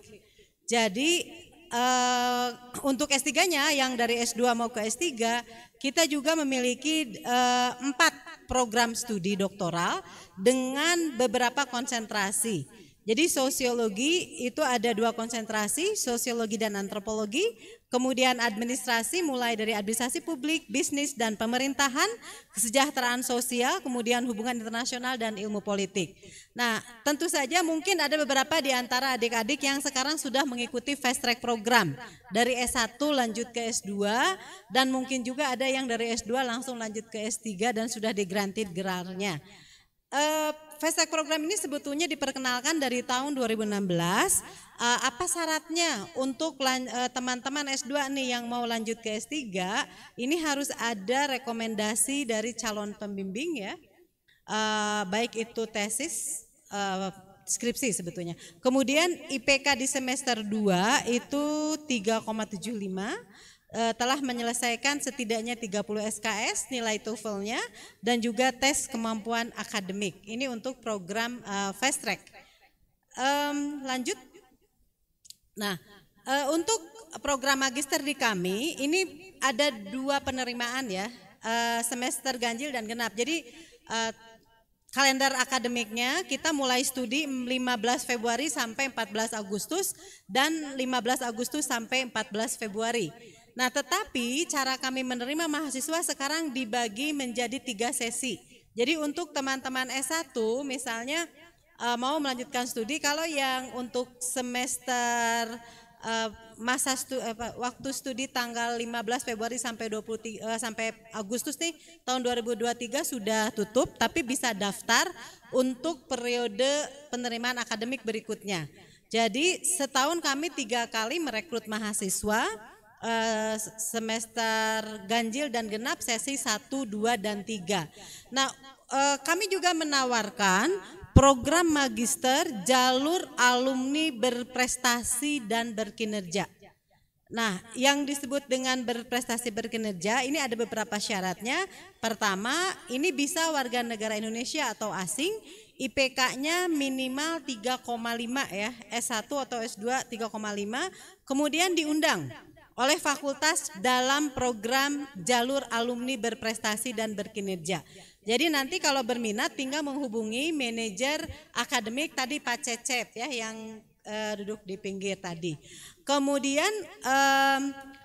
H: Jadi Uh, untuk S tiga-nya yang dari S dua mau ke S tiga, kita juga memiliki uh, empat program studi doktoral dengan beberapa konsentrasi. Jadi sosiologi itu ada dua konsentrasi, sosiologi dan antropologi, kemudian administrasi mulai dari administrasi publik, bisnis dan pemerintahan, kesejahteraan sosial, kemudian hubungan internasional dan ilmu politik. Nah, tentu saja mungkin ada beberapa di antara adik-adik yang sekarang sudah mengikuti fast track program dari S satu lanjut ke S dua dan mungkin juga ada yang dari S dua langsung lanjut ke S tiga dan sudah di-granted gelarnya. Uh, Fast Track program ini sebetulnya diperkenalkan dari tahun dua ribu enam belas. Uh, apa syaratnya untuk uh, teman-teman S dua nih yang mau lanjut ke S tiga? Ini harus ada rekomendasi dari calon pembimbing ya, uh, baik itu tesis, uh, skripsi sebetulnya. Kemudian I P K di semester dua itu tiga koma tujuh lima. Uh, telah menyelesaikan setidaknya tiga puluh S K S nilai TOEFL-nya dan juga tes kemampuan akademik. Ini untuk program uh, fast track. Um, lanjut. Nah, uh, untuk program magister di kami ini ada dua penerimaan ya, uh, semester ganjil dan genap. Jadi uh, kalender akademiknya kita mulai studi lima belas Februari sampai empat belas Agustus dan lima belas Agustus sampai empat belas Februari. Nah, tetapi cara kami menerima mahasiswa sekarang dibagi menjadi tiga sesi. Jadi untuk teman-teman S satu misalnya uh, mau melanjutkan studi, kalau yang untuk semester uh, masa stu, uh, waktu studi tanggal lima belas Februari sampai dua puluh tiga uh, sampai Agustus nih tahun dua ribu dua puluh tiga sudah tutup, tapi bisa daftar untuk periode penerimaan akademik berikutnya. Jadi setahun kami tiga kali merekrut mahasiswa. Uh, semester ganjil dan genap sesi satu, dua, dan tiga. Nah, uh, kami juga menawarkan program magister jalur alumni berprestasi dan berkinerja. Nah, yang disebut dengan berprestasi berkinerja ini ada beberapa syaratnya. Pertama, ini bisa warga negara Indonesia atau asing, I P K-nya minimal tiga koma lima ya, S satu atau S dua tiga koma lima, kemudian diundang oleh fakultas dalam program jalur alumni berprestasi dan berkinerja. Jadi nanti kalau berminat tinggal menghubungi manajer akademik tadi Pak Cecep ya yang uh, duduk di pinggir tadi. Kemudian um,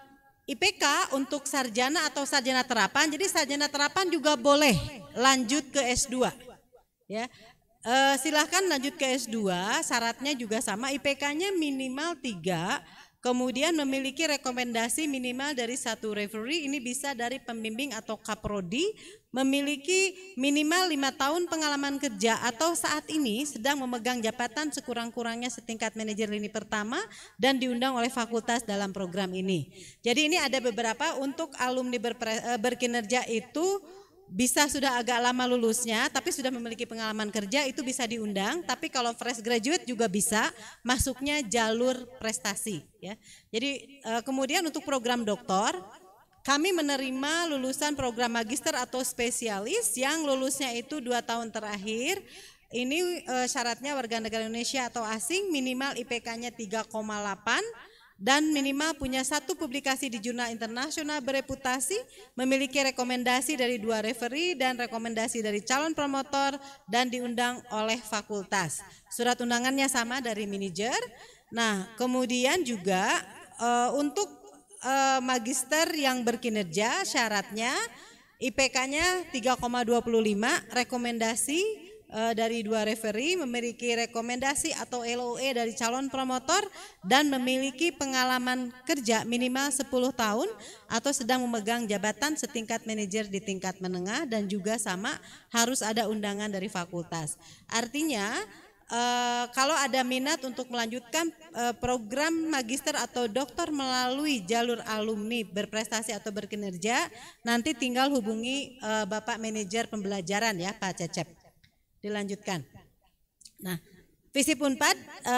H: I P K untuk sarjana atau sarjana terapan. Jadi sarjana terapan juga boleh lanjut ke S dua. Ya. Uh, silahkan lanjut ke S dua, syaratnya juga sama, I P K-nya minimal tiga. Kemudian memiliki rekomendasi minimal dari satu referee, ini bisa dari pembimbing atau kaprodi, memiliki minimal lima tahun pengalaman kerja atau saat ini sedang memegang jabatan sekurang-kurangnya setingkat manajer lini pertama dan diundang oleh fakultas dalam program ini. Jadi ini ada beberapa untuk alumni berpre, berkinerja itu bisa sudah agak lama lulusnya tapi sudah memiliki pengalaman kerja itu bisa diundang, tapi kalau fresh graduate juga bisa masuknya jalur prestasi ya. Jadi eh, kemudian untuk program doktor kami menerima lulusan program magister atau spesialis yang lulusnya itu dua tahun terakhir. Ini eh, syaratnya warga negara Indonesia atau asing, minimal I P K-nya tiga koma delapan dan minimal punya satu publikasi di jurnal internasional bereputasi, memiliki rekomendasi dari dua referee dan rekomendasi dari calon promotor dan diundang oleh fakultas. Surat undangannya sama dari manajer. Nah, kemudian juga uh, untuk uh, magister yang berkinerja syaratnya I P K-nya tiga koma dua lima, rekomendasi dari dua referee, memiliki rekomendasi atau L O E dari calon promotor dan memiliki pengalaman kerja minimal sepuluh tahun atau sedang memegang jabatan setingkat manajer di tingkat menengah dan juga sama harus ada undangan dari fakultas. Artinya Uh, kalau ada minat untuk melanjutkan uh, program magister atau doktor melalui jalur alumni berprestasi atau berkinerja, nanti tinggal hubungi uh, Bapak Manajer Pembelajaran ya Pak Cecep. Dilanjutkan. Nah, Visip Unpad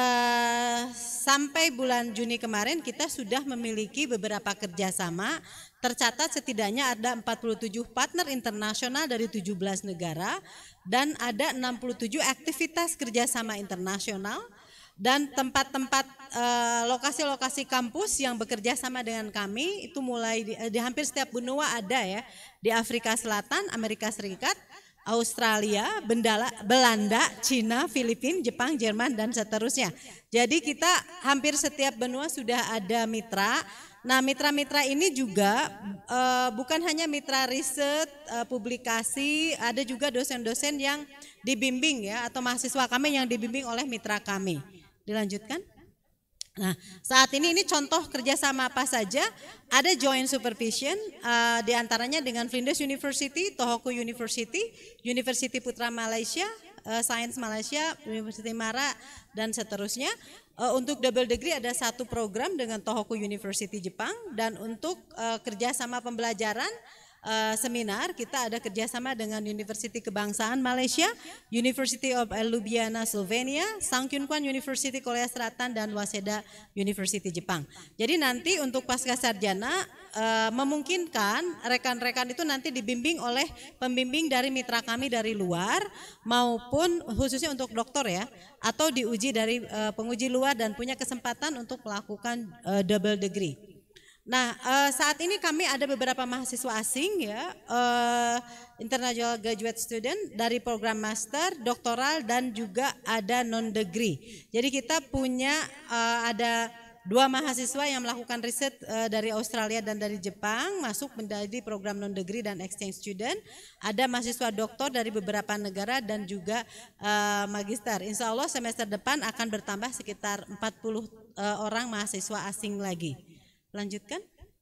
H: uh, sampai bulan Juni kemarin kita sudah memiliki beberapa kerjasama. Tercatat setidaknya ada empat puluh tujuh partner internasional dari tujuh belas negara dan ada enam puluh tujuh aktivitas kerjasama internasional dan tempat-tempat uh, lokasi-lokasi kampus yang bekerja sama dengan kami itu mulai di, di hampir setiap benua ada ya, di Afrika Selatan, Amerika Serikat, Australia, Bendala, Belanda, Cina, Filipina, Jepang, Jerman, dan seterusnya. Jadi kita hampir setiap benua sudah ada mitra. Nah, mitra-mitra ini juga uh, bukan hanya mitra riset, uh, publikasi, ada juga dosen-dosen yang dibimbing ya, atau mahasiswa kami yang dibimbing oleh mitra kami. Dilanjutkan. Nah, saat ini ini contoh kerjasama apa saja? Ada joint supervision, uh, diantaranya dengan Flinders University, Tohoku University, University Putra Malaysia, uh, Science Malaysia, University Mara, dan seterusnya. Uh, untuk double degree ada satu program dengan Tohoku University Jepang, dan untuk uh, kerjasama pembelajaran Uh, seminar kita ada kerjasama dengan University Kebangsaan Malaysia, University of Ljubljana Slovenia, Sangkyunkwan University Korea Selatan, dan Waseda University Jepang. Jadi nanti untuk pasca sarjana uh, memungkinkan rekan-rekan itu nanti dibimbing oleh pembimbing dari mitra kami dari luar maupun khususnya untuk doktor ya, atau diuji dari uh, penguji luar dan punya kesempatan untuk melakukan uh, double degree. Nah, uh, saat ini kami ada beberapa mahasiswa asing ya, uh, international graduate student dari program master, doktoral, dan juga ada non degree. Jadi kita punya uh, ada dua mahasiswa yang melakukan riset uh, dari Australia dan dari Jepang masuk menjadi program non degree dan exchange student. Ada mahasiswa doktor dari beberapa negara dan juga uh, magister. Insya Allah semester depan akan bertambah sekitar empat puluh uh, orang mahasiswa asing lagi. Lanjutkan.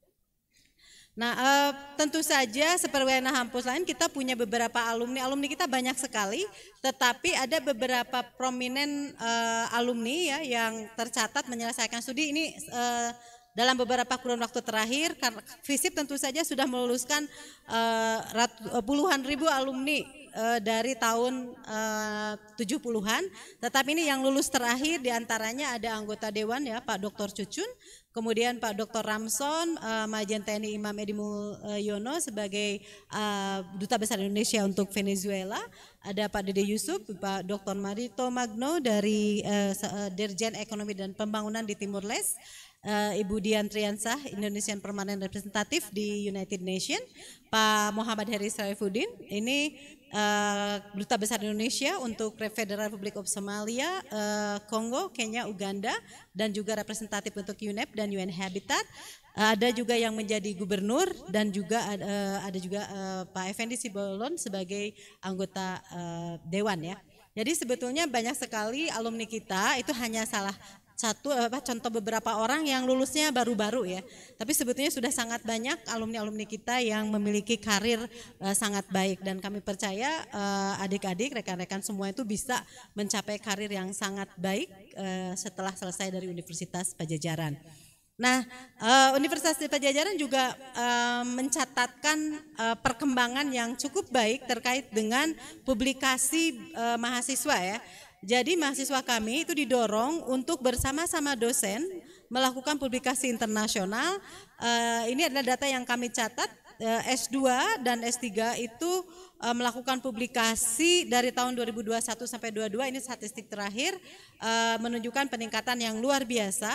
H: Nah, uh, tentu saja seperti kampus lain kita punya beberapa alumni. Alumni kita banyak sekali, tetapi ada beberapa prominent uh, alumni ya yang tercatat menyelesaikan studi ini uh, dalam beberapa kurun waktu terakhir. Karena Visip tentu saja sudah meluluskan uh, ratu, uh, puluhan ribu alumni uh, dari tahun uh, tujuh puluhan. Tetapi ini yang lulus terakhir diantaranya ada anggota dewan ya Pak Doktor Cucun. Kemudian Pak Doktor Ramson, uh, Majen T N I Imam Edi Mulyono sebagai uh, Duta Besar Indonesia untuk Venezuela. Ada Pak Dede Yusuf, Pak Doktor Marito Magno dari uh, Dirjen Ekonomi dan Pembangunan di Timur Leste. uh, Ibu Dian Triansah, Indonesian Permanent Representative di United Nations, Pak Muhammad Heri Saifuddin, ini uh, Duta Besar Indonesia untuk Federal Republic of Somalia, uh, Kongo, Kenya, Uganda, dan juga representatif untuk U N E P dan U N Habitat. Uh, ada juga yang menjadi gubernur dan juga uh, ada juga uh, Pak Effendi Sibolon sebagai anggota uh, dewan ya. Jadi sebetulnya banyak sekali alumni kita, itu hanya salah satu apa, contoh beberapa orang yang lulusnya baru-baru ya. Tapi sebetulnya sudah sangat banyak alumni-alumni kita yang memiliki karir uh, sangat baik, dan kami percaya uh, adik-adik, rekan-rekan semua itu bisa mencapai karir yang sangat baik uh, setelah selesai dari Universitas Padjadjaran. Nah, uh, Universitas Padjadjaran juga uh, mencatatkan uh, perkembangan yang cukup baik terkait dengan publikasi uh, mahasiswa ya. Jadi mahasiswa kami itu didorong untuk bersama-sama dosen melakukan publikasi internasional. Uh, ini adalah data yang kami catat. Uh, S dua dan S tiga itu uh, melakukan publikasi dari tahun dua ribu dua puluh satu sampai dua ribu dua puluh dua. Ini statistik terakhir uh, menunjukkan peningkatan yang luar biasa.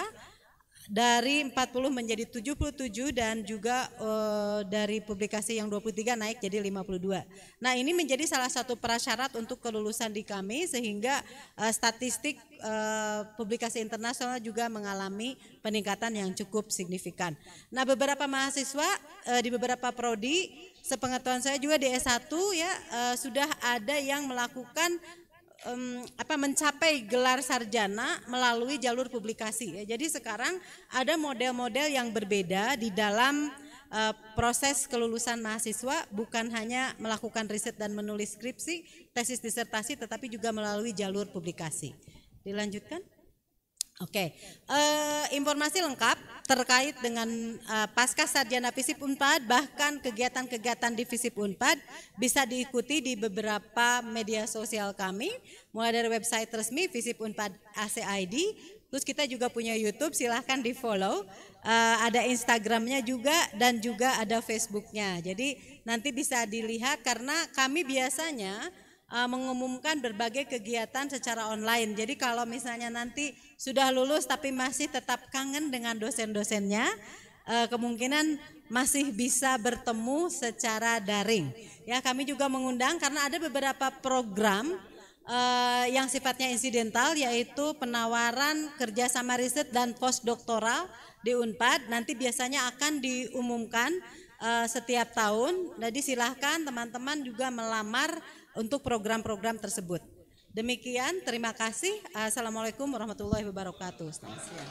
H: Dari empat puluh menjadi tujuh puluh tujuh, dan juga uh, dari publikasi yang dua puluh tiga naik jadi lima puluh dua. Nah, ini menjadi salah satu prasyarat untuk kelulusan di kami, sehingga uh, statistik uh, publikasi internasional juga mengalami peningkatan yang cukup signifikan. Nah, beberapa mahasiswa uh, di beberapa prodi, sepengetahuan saya juga di S satu ya uh, sudah ada yang melakukan Um, apa mencapai gelar sarjana melalui jalur publikasi ya. Jadi sekarang ada model-model yang berbeda di dalam uh, proses kelulusan mahasiswa, bukan hanya melakukan riset dan menulis skripsi, tesis disertasi, tetapi juga melalui jalur publikasi. Dilanjutkan. Oke, okay. uh, informasi lengkap terkait dengan uh, pasca sarjana FISIP Unpad, bahkan kegiatan-kegiatan di FISIP Unpad bisa diikuti di beberapa media sosial kami, mulai dari website resmi FISIP Unpad A C I D, terus kita juga punya YouTube, silahkan di follow, uh, ada Instagramnya juga, dan juga ada Facebooknya. Jadi nanti bisa dilihat, karena kami biasanya Uh, mengumumkan berbagai kegiatan secara online. Jadi kalau misalnya nanti sudah lulus tapi masih tetap kangen dengan dosen-dosennya, uh, kemungkinan masih bisa bertemu secara daring. Ya, kami juga mengundang karena ada beberapa program uh, yang sifatnya insidental, yaitu penawaran kerjasama riset dan postdoktoral di Unpad. Nanti biasanya akan diumumkan uh, setiap tahun. Jadi silahkan teman-teman juga melamar untuk program-program tersebut. Demikian, terima kasih. Assalamualaikum warahmatullahi wabarakatuh. Selamat siang.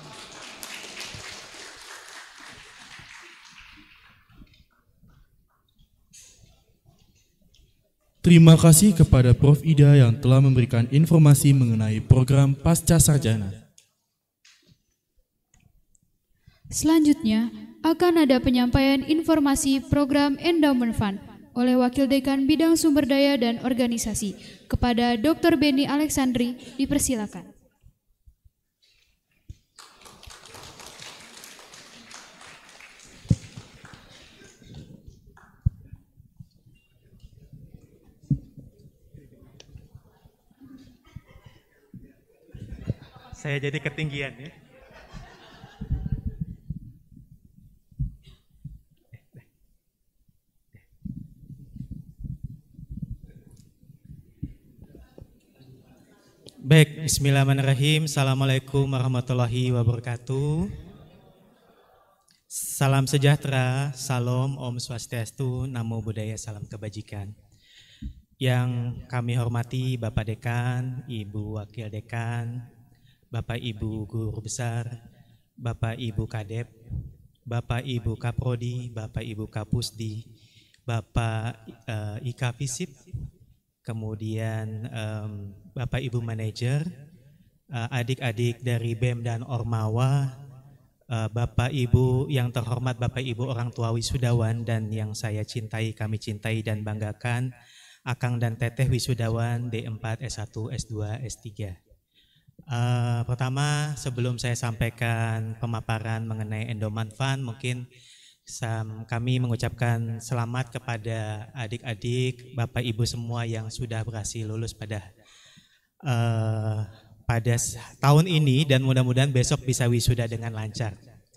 A: Terima kasih kepada Prof Ida yang telah memberikan informasi mengenai program Pasca Sarjana.
B: Selanjutnya akan ada penyampaian informasi program Endowment Fund oleh Wakil Dekan Bidang Sumber Daya dan Organisasi kepada Doktor Beni Alexandri, dipersilakan.
I: Saya jadi ketinggian ya. Baik, bismillahirrahmanirrahim. Assalamualaikum warahmatullahi wabarakatuh. Salam sejahtera, salam, Om Swastiastu, Namo Buddhaya, salam kebajikan. Yang kami hormati Bapak Dekan, Ibu Wakil Dekan, Bapak Ibu Guru Besar, Bapak Ibu Kadep, Bapak Ibu Kaprodi, Bapak Ibu Kapusdi, Bapak uh, I K FISIP, kemudian um, Bapak Ibu Manajer, uh, adik-adik dari B E M dan Ormawa, uh, Bapak Ibu yang terhormat, Bapak Ibu orang tua wisudawan dan yang saya cintai, kami cintai dan banggakan, Akang dan Teteh wisudawan D empat, S satu, S dua, S tiga. Uh, pertama, sebelum saya sampaikan pemaparan mengenai Endowment Fund, mungkin Sam, kami mengucapkan selamat kepada adik-adik, Bapak Ibu semua yang sudah berhasil lulus pada uh, pada tahun ini, dan mudah-mudahan besok bisa wisuda dengan lancar.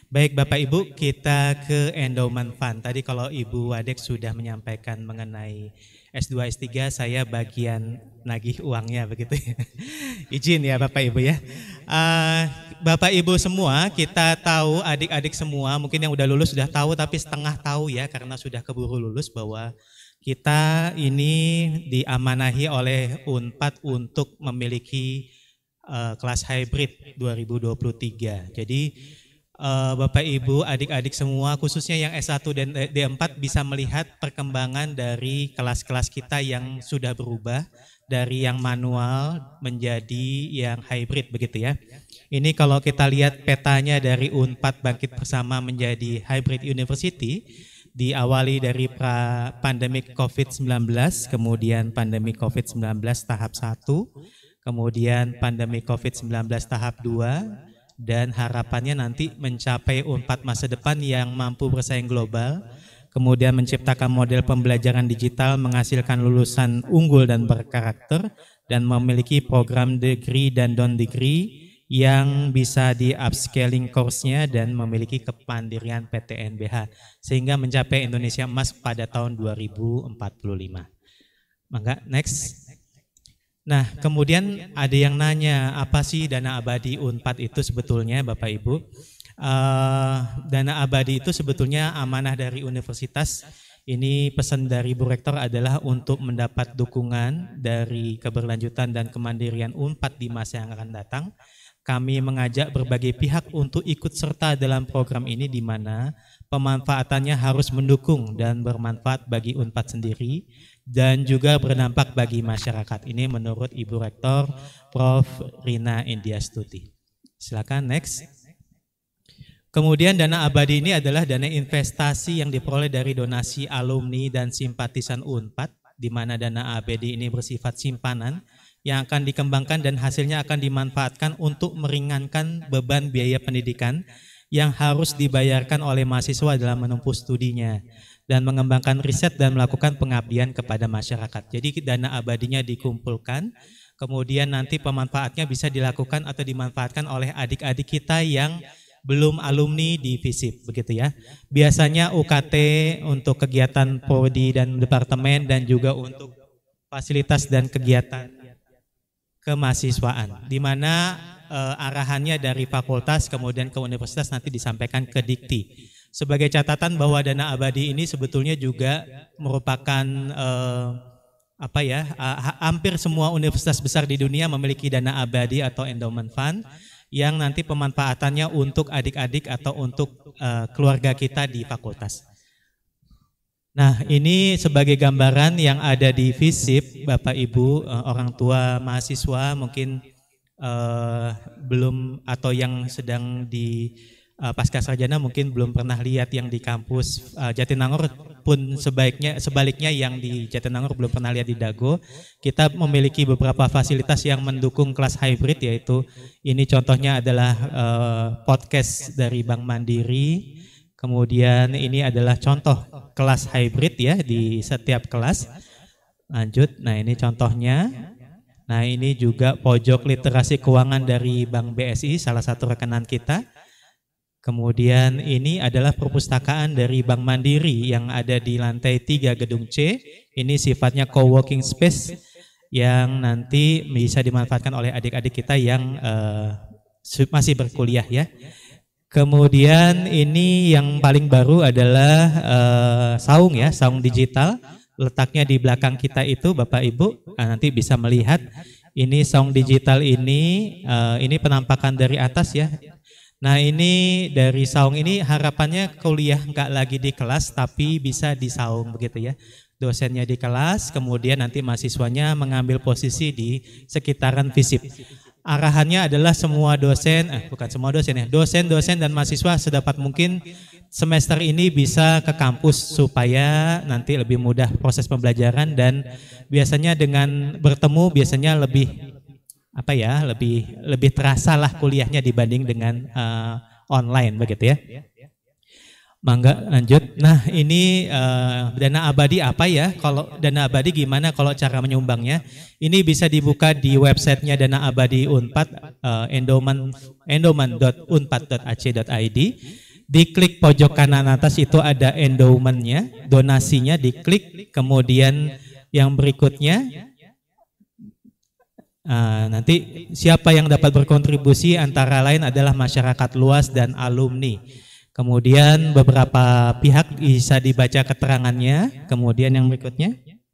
I: Baik Bapak Ibu, kita ke endowment fund. Tadi kalau Ibu Wadek sudah menyampaikan mengenai S dua S tiga, saya bagian nagih uangnya begitu ya. Izin ya Bapak Ibu ya. Uh, Bapak Ibu semua, kita tahu, adik-adik semua mungkin yang udah lulus sudah tahu, tapi setengah tahu ya karena sudah keburu lulus bahwa kita ini diamanahi oleh Unpad untuk memiliki uh, kelas hybrid dua ribu dua puluh tiga. Jadi Uh, Bapak Ibu, adik-adik semua, khususnya yang S satu dan D empat bisa melihat perkembangan dari kelas-kelas kita yang sudah berubah dari yang manual menjadi yang hybrid begitu ya. Ini kalau kita lihat petanya dari Unpad Bangkit Bersama menjadi hybrid university, diawali dari pra pandemik COVID sembilan belas, kemudian pandemi COVID sembilan belas tahap satu, kemudian pandemi COVID sembilan belas tahap dua, dan harapannya nanti mencapai Unpad masa depan yang mampu bersaing global, kemudian menciptakan model pembelajaran digital, menghasilkan lulusan unggul dan berkarakter, dan memiliki program degree dan non-degree yang bisa di upscaling course-nya dan memiliki kepandirian P T N B H, sehingga mencapai Indonesia Emas pada tahun dua ribu empat puluh lima. Mangga, next. Nah, kemudian ada yang nanya, apa sih dana abadi Unpad itu sebetulnya Bapak Ibu? Uh, dana abadi itu sebetulnya amanah dari universitas. Ini pesan dari Bu Rektor adalah untuk mendapat dukungan dari keberlanjutan dan kemandirian Unpad di masa yang akan datang. Kami mengajak berbagai pihak untuk ikut serta dalam program ini, di mana pemanfaatannya harus mendukung dan bermanfaat bagi Unpad sendiri dan juga berdampak bagi masyarakat. Ini menurut Ibu Rektor Profesor Rina Indiastuti. Silakan next. Kemudian dana abadi ini adalah dana investasi yang diperoleh dari donasi alumni dan simpatisan Unpad, di mana dana abadi ini bersifat simpanan yang akan dikembangkan dan hasilnya akan dimanfaatkan untuk meringankan beban biaya pendidikan yang harus dibayarkan oleh mahasiswa dalam menempuh studinya, dan mengembangkan riset dan melakukan pengabdian kepada masyarakat. Jadi dana abadinya dikumpulkan, kemudian nanti pemanfaatnya bisa dilakukan atau dimanfaatkan oleh adik-adik kita yang belum alumni di FISIP, begitu ya. Biasanya U K T untuk kegiatan prodi dan departemen, dan juga untuk fasilitas dan kegiatan kemahasiswaan, di mana uh, arahannya dari fakultas kemudian ke universitas nanti disampaikan ke Dikti. Sebagai catatan bahwa dana abadi ini sebetulnya juga merupakan uh, apa ya, uh, hampir semua universitas besar di dunia memiliki dana abadi atau endowment fund yang nanti pemanfaatannya untuk adik-adik atau untuk uh, keluarga kita di fakultas. Nah, ini sebagai gambaran yang ada di FISIP, Bapak Ibu, uh, orang tua mahasiswa mungkin uh, belum, atau yang sedang di uh, pasca sarjana mungkin belum pernah lihat yang di kampus uh, Jatinangor, pun sebaiknya sebaliknya yang di Jatinangor belum pernah lihat di Dago. Kita memiliki beberapa fasilitas yang mendukung kelas hybrid, yaitu ini contohnya adalah uh, podcast dari Bank Mandiri. Kemudian ini adalah contoh kelas hybrid ya di setiap kelas. Lanjut, nah ini contohnya. Nah ini juga pojok literasi keuangan dari Bank B S I, salah satu rekenan kita. Kemudian ini adalah perpustakaan dari Bank Mandiri yang ada di lantai tiga gedung C. Ini sifatnya co-working space yang nanti bisa dimanfaatkan oleh adik-adik kita yang uh, masih berkuliah ya. Kemudian ini yang paling baru adalah uh, saung ya, saung digital. Letaknya di belakang kita itu Bapak Ibu, nah, nanti bisa melihat ini saung digital ini, uh, ini penampakan dari atas ya. Nah ini dari saung ini harapannya kuliah nggak lagi di kelas tapi bisa di saung begitu ya. Dosennya di kelas, kemudian nanti mahasiswanya mengambil posisi di sekitaran FISIP. Arahannya adalah semua dosen, eh bukan semua dosen ya, dosen-dosen dan mahasiswa sedapat mungkin semester ini bisa ke kampus supaya nanti lebih mudah proses pembelajaran, dan biasanya dengan bertemu biasanya lebih apa ya, lebih lebih terasa lah kuliahnya dibanding dengan uh, online begitu ya. Mangga lanjut. Nah ini uh, dana abadi apa ya? Kalau dana abadi gimana kalau cara menyumbangnya? Ini bisa dibuka di websitenya Dana Abadi Unpad, uh, endowment endowment dot unpad dot a c dot i d. Diklik pojok kanan atas itu ada endowmentnya, donasinya diklik, kemudian yang berikutnya uh, nanti siapa yang dapat berkontribusi antara lain adalah masyarakat luas dan alumni. Kemudian beberapa pihak bisa dibaca keterangannya, kemudian yang berikutnya.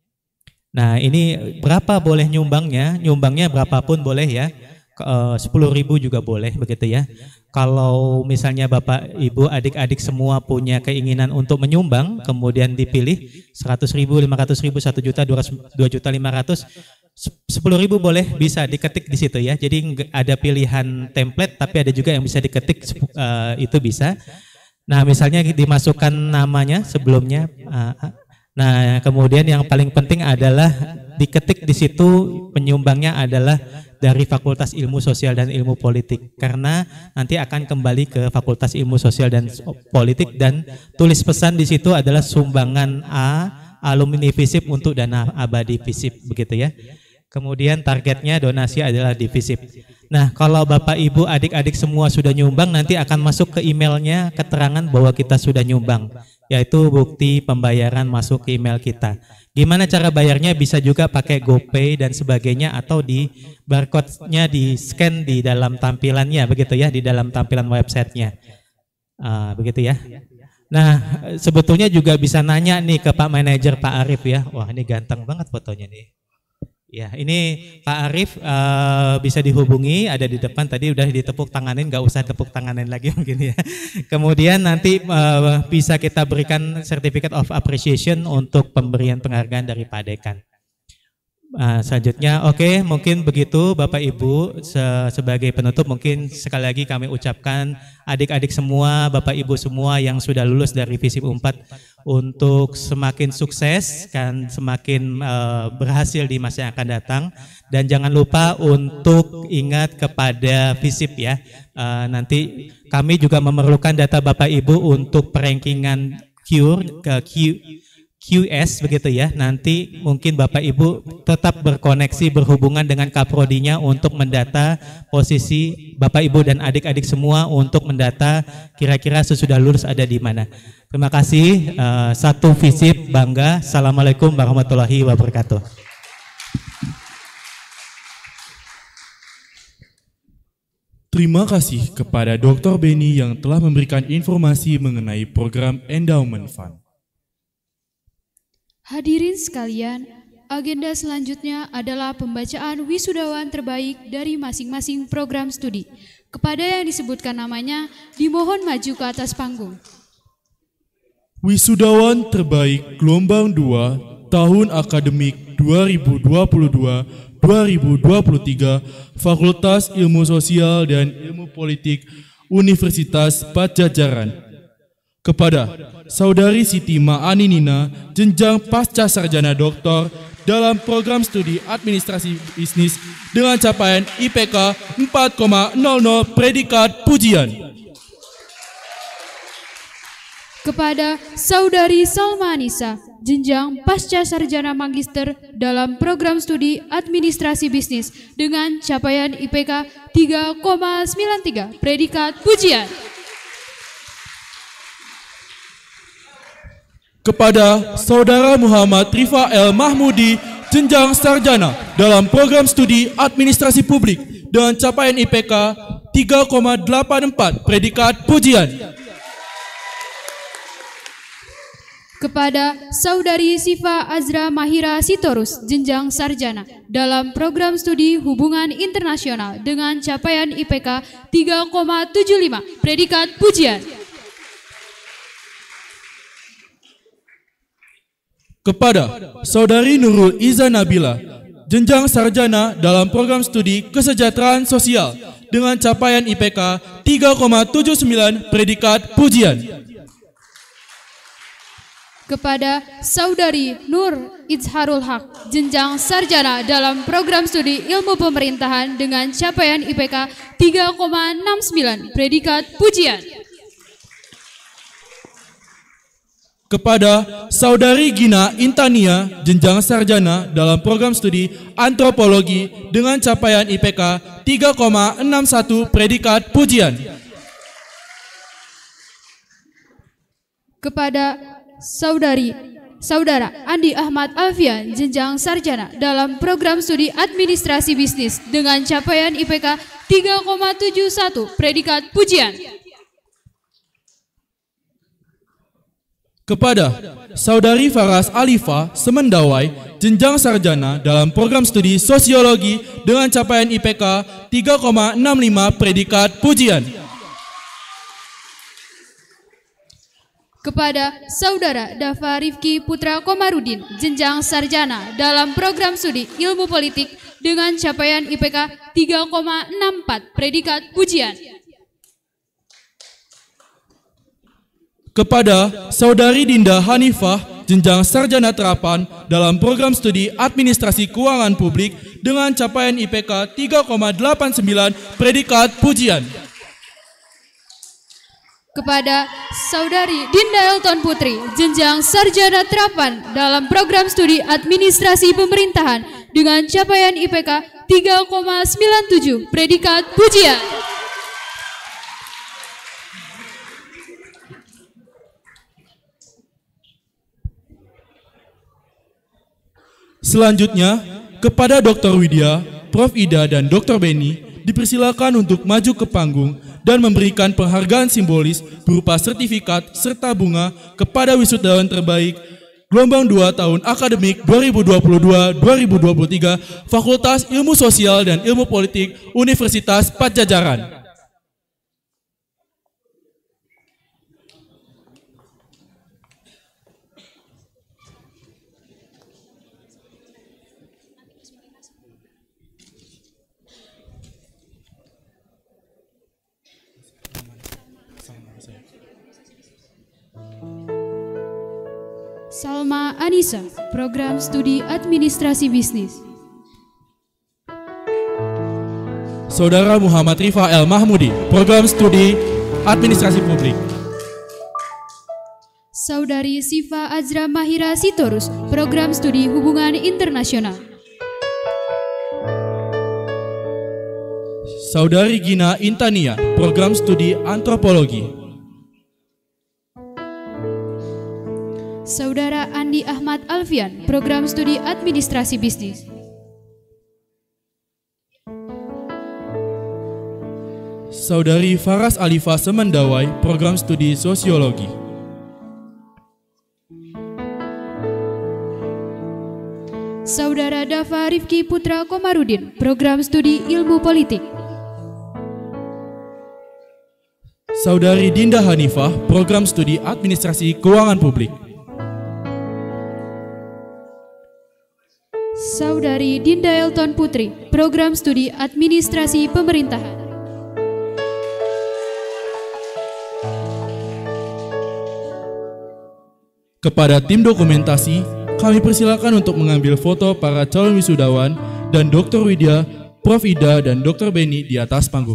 I: Nah ini berapa boleh nyumbangnya, nyumbangnya berapapun boleh ya, sepuluh ribu juga boleh begitu ya. Kalau misalnya Bapak, Ibu, adik-adik semua punya keinginan untuk menyumbang, kemudian dipilih seratus ribu, lima ratus ribu, satu juta, dua juta lima ratus, sepuluh ribu boleh, bisa diketik di situ ya. Jadi ada pilihan template, tapi ada juga yang bisa diketik, uh, itu bisa. Nah misalnya dimasukkan namanya sebelumnya. Uh, nah kemudian yang paling penting adalah diketik di situ penyumbangnya adalah dari Fakultas Ilmu Sosial dan Ilmu Politik, karena nanti akan kembali ke Fakultas Ilmu Sosial dan Politik, dan tulis pesan di situ adalah sumbangan A alumni FISIP untuk dana abadi FISIP begitu ya. Kemudian targetnya donasi adalah di FISIP. Nah kalau Bapak Ibu adik-adik semua sudah nyumbang, nanti akan masuk ke emailnya keterangan bahwa kita sudah nyumbang, yaitu bukti pembayaran masuk ke email kita. Gimana cara bayarnya? Bisa juga pakai GoPay dan sebagainya, atau di barcode-nya di scan di dalam tampilannya begitu ya, di dalam tampilan websitenya, uh, begitu ya. Nah sebetulnya juga bisa nanya nih ke Pak Manajer Pak Arif ya. Wah ini ganteng banget fotonya nih. Ya, ini Pak Arif uh, bisa dihubungi, ada di depan, tadi udah ditepuk tanganin, nggak usah tepuk tanganin lagi mungkin ya. Kemudian nanti uh, bisa kita berikan Certificate of Appreciation untuk pemberian penghargaan dari Pak Dekan. Uh, selanjutnya, oke, okay, mungkin begitu Bapak Ibu. Se sebagai penutup mungkin sekali lagi kami ucapkan adik-adik semua, Bapak Ibu semua yang sudah lulus dari FISIP Unpad untuk semakin sukses, kan semakin uh, berhasil di masa yang akan datang. Dan jangan lupa untuk ingat kepada FISIP ya. Uh, nanti kami juga memerlukan data Bapak Ibu untuk perankingan Q ke Q Q S begitu ya. Nanti mungkin Bapak Ibu tetap berkoneksi, berhubungan dengan Kaprodinya untuk mendata posisi Bapak Ibu dan adik-adik semua, untuk mendata kira-kira sesudah lulus ada di mana. Terima kasih. Uh, satu FISIP bangga. Assalamualaikum warahmatullahi wabarakatuh.
A: Terima kasih kepada Doktor Beni yang telah memberikan informasi mengenai program Endowment Fund.
B: Hadirin sekalian, agenda selanjutnya adalah pembacaan wisudawan terbaik dari masing-masing program studi. Kepada yang disebutkan namanya, dimohon maju ke atas panggung.
A: Wisudawan terbaik gelombang dua tahun akademik dua ribu dua puluh dua dua ribu dua puluh tiga Fakultas Ilmu Sosial dan Ilmu Politik Universitas Padjadjaran. Kepada Saudari Siti Ma'ani Nina, jenjang pasca sarjana doktor dalam program studi administrasi bisnis dengan capaian I P K empat koma nol nol predikat pujian.
B: Kepada Saudari Salma Anissa, jenjang pasca sarjana magister dalam program studi administrasi bisnis dengan capaian I P K tiga koma sembilan tiga predikat pujian.
A: Kepada Saudara Muhammad Rifael Mahmudi, jenjang sarjana dalam program studi administrasi publik dengan capaian I P K tiga koma delapan empat predikat pujian.
B: Kepada Saudari Sifa Azra Mahira Sitorus, jenjang sarjana dalam program studi hubungan internasional dengan capaian I P K tiga koma tujuh lima predikat pujian.
A: Kepada Saudari Nurul Iza Nabila, jenjang sarjana dalam program studi kesejahteraan sosial dengan capaian I P K tiga koma tujuh sembilan predikat pujian.
B: Kepada Saudari Nur Izharul Haq, jenjang sarjana dalam program studi ilmu pemerintahan dengan capaian I P K tiga koma enam sembilan predikat pujian.
A: Kepada Saudari Gina Intania, jenjang sarjana dalam program studi antropologi dengan capaian I P K tiga koma enam satu predikat pujian.
B: Kepada Saudari Saudara Andi Ahmad Alfian, jenjang sarjana dalam program studi administrasi bisnis dengan capaian I P K tiga koma tujuh satu, predikat pujian.
A: Kepada Saudari Faras Alifa Semendawai, jenjang sarjana dalam program studi sosiologi dengan capaian I P K tiga koma enam lima, predikat pujian.
B: Kepada Saudara Dafa Rifki Putra Komarudin, jenjang sarjana dalam program studi ilmu politik dengan capaian I P K tiga koma enam empat, predikat pujian.
A: Kepada Saudari Dinda Hanifah, jenjang sarjana terapan dalam program studi administrasi keuangan publik dengan capaian I P K tiga koma delapan sembilan, predikat pujian.
B: Kepada Saudari Dinda Elton Putri, jenjang sarjana terapan dalam program studi administrasi pemerintahan dengan capaian I P K tiga koma sembilan tujuh, predikat pujian.
A: Selanjutnya, kepada Doktor Widya, Prof Ida, dan Doktor Beni dipersilakan untuk maju ke panggung dan memberikan penghargaan simbolis berupa sertifikat serta bunga kepada wisudawan terbaik gelombang dua tahun akademik dua ribu dua puluh dua dua ribu dua puluh tiga Fakultas Ilmu Sosial dan Ilmu Politik Universitas Padjadjaran.
B: Salma Anissa, program studi administrasi bisnis.
A: Saudara Muhammad Rifa El Mahmudi, program studi administrasi publik.
B: Saudari Sifa Azra Mahira Sitorus, program studi hubungan internasional.
A: Saudari Gina Intania, program studi antropologi.
B: Saudara Andi Ahmad Alfian, program studi administrasi bisnis.
A: Saudari Faras Alifa Semendawai, program studi sosiologi.
B: Saudara Dafa Rifki Putra Komarudin, program studi ilmu politik.
A: Saudari Dinda Hanifah, program studi administrasi keuangan publik.
B: Saudari Dinda Elton Putri, program studi administrasi pemerintahan.
A: Kepada tim dokumentasi, kami persilakan untuk mengambil foto para calon wisudawan dan Doktor Widya, Prof Ida, dan Doktor Beni di atas panggung.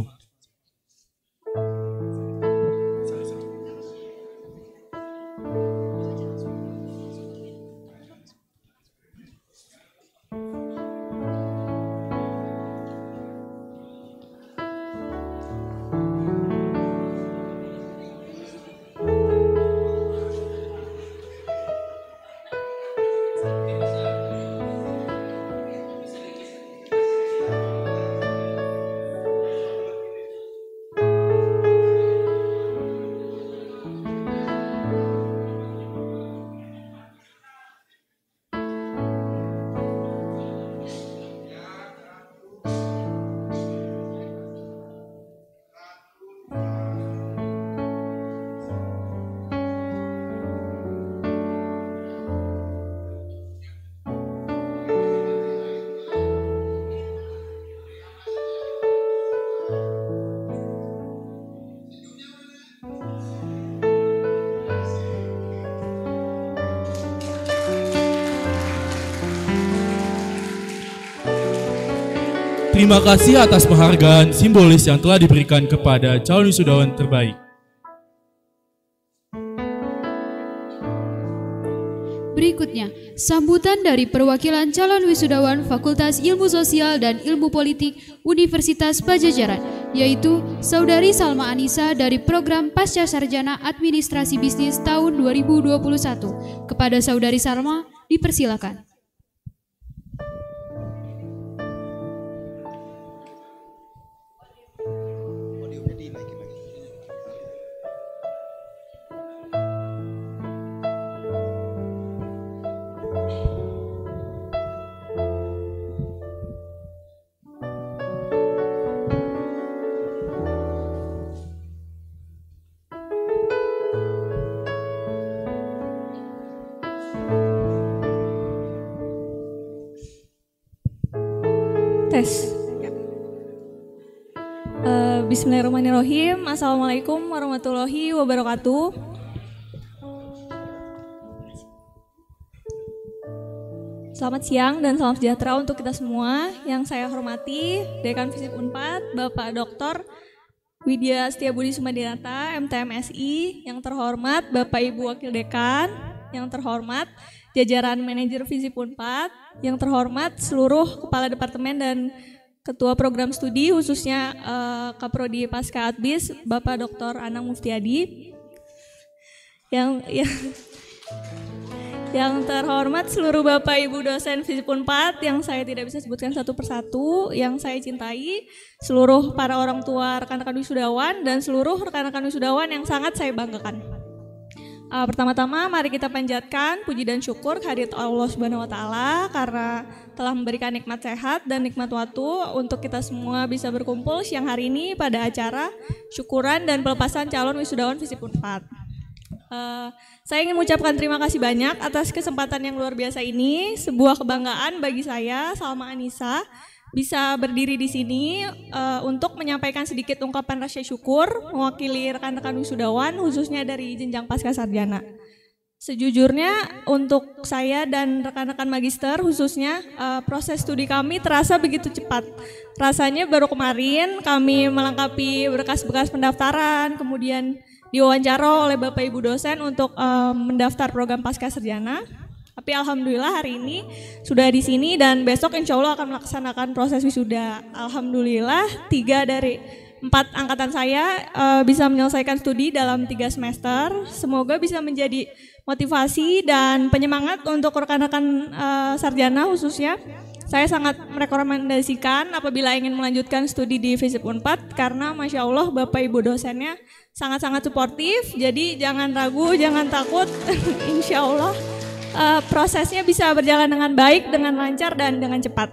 A: Terima kasih atas penghargaan simbolis yang telah diberikan kepada calon wisudawan terbaik.
B: Berikutnya, sambutan dari perwakilan calon wisudawan Fakultas Ilmu Sosial dan Ilmu Politik Universitas Padjadjaran, yaitu Saudari Salma Anissa dari Program Pasca Sarjana Administrasi Bisnis tahun dua ribu dua puluh satu. Kepada Saudari Salma, dipersilakan.
J: Tes. Uh, Bismillahirrahmanirrahim. Assalamualaikum warahmatullahi wabarakatuh. Selamat siang dan salam sejahtera untuk kita semua. Yang saya hormati Dekan Visip Unpad, Bapak Doktor Widya Setiabudi Sumadiarta, M T M S I. Yang terhormat Bapak Ibu Wakil Dekan. Yang terhormat jajaran manajer Visip Unpad, yang terhormat seluruh kepala departemen dan ketua program studi, khususnya uh, Kaprodi Pasca Adbis, Bapak Doktor Anang Muftiadi, yang yang, yang terhormat seluruh Bapak Ibu dosen Visip Unpad yang saya tidak bisa sebutkan satu persatu, yang saya cintai, seluruh para orang tua rekan-rekan wisudawan dan seluruh rekan-rekan wisudawan yang sangat saya banggakan. Uh, pertama-tama mari kita panjatkan puji dan syukur kehadirat Allah Subhanahu wa taala karena telah memberikan nikmat sehat dan nikmat waktu untuk kita semua bisa berkumpul siang hari ini pada acara syukuran dan pelepasan calon wisudawan Visip Unpad. Uh, saya ingin mengucapkan terima kasih banyak atas kesempatan yang luar biasa ini, sebuah kebanggaan bagi saya Salma Anissa bisa berdiri di sini uh, untuk menyampaikan sedikit ungkapan rasa syukur mewakili rekan-rekan wisudawan khususnya dari jenjang pasca sarjana. Sejujurnya untuk saya dan rekan-rekan magister khususnya uh, proses studi kami terasa begitu cepat. Rasanya baru kemarin kami melengkapi berkas-berkas pendaftaran, kemudian diwawancara oleh Bapak Ibu dosen untuk uh, mendaftar program pasca sarjana. Tapi alhamdulillah hari ini sudah di sini dan besok insya Allah akan melaksanakan proses wisuda. Alhamdulillah tiga dari empat angkatan saya uh, bisa menyelesaikan studi dalam tiga semester. Semoga bisa menjadi motivasi dan penyemangat untuk rekan-rekan uh, sarjana khususnya. Saya sangat merekomendasikan apabila ingin melanjutkan studi di Visip Unpad karena Masya Allah Bapak Ibu dosennya sangat-sangat suportif. Jadi jangan ragu, jangan takut, insya Allah Uh, prosesnya bisa berjalan dengan baik, dengan lancar, dan dengan cepat.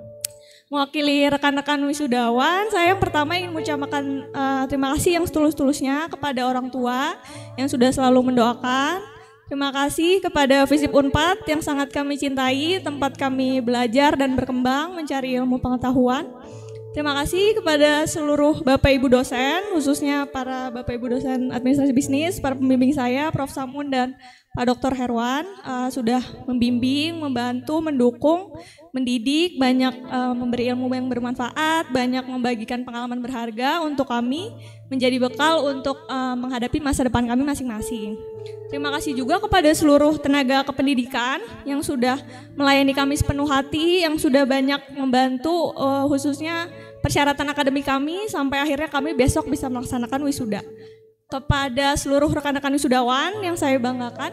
J: Mewakili rekan-rekan wisudawan, saya yang pertama ingin mengucapkan uh, terima kasih yang setulus-tulusnya kepada orang tua yang sudah selalu mendoakan. Terima kasih kepada Visip Unpad yang sangat kami cintai, tempat kami belajar dan berkembang mencari ilmu pengetahuan. Terima kasih kepada seluruh Bapak Ibu dosen, khususnya para Bapak Ibu dosen administrasi bisnis, para pembimbing saya, Profesor Samun dan Pak Doktor Herwan uh, sudah membimbing, membantu, mendukung, mendidik, banyak uh, memberi ilmu yang bermanfaat, banyak membagikan pengalaman berharga untuk kami menjadi bekal untuk uh, menghadapi masa depan kami masing-masing. Terima kasih juga kepada seluruh tenaga kependidikan yang sudah melayani kami sepenuh hati, yang sudah banyak membantu uh, khususnya persyaratan akademik kami sampai akhirnya kami besok bisa melaksanakan wisuda. Kepada seluruh rekan-rekan wisudawan yang saya banggakan,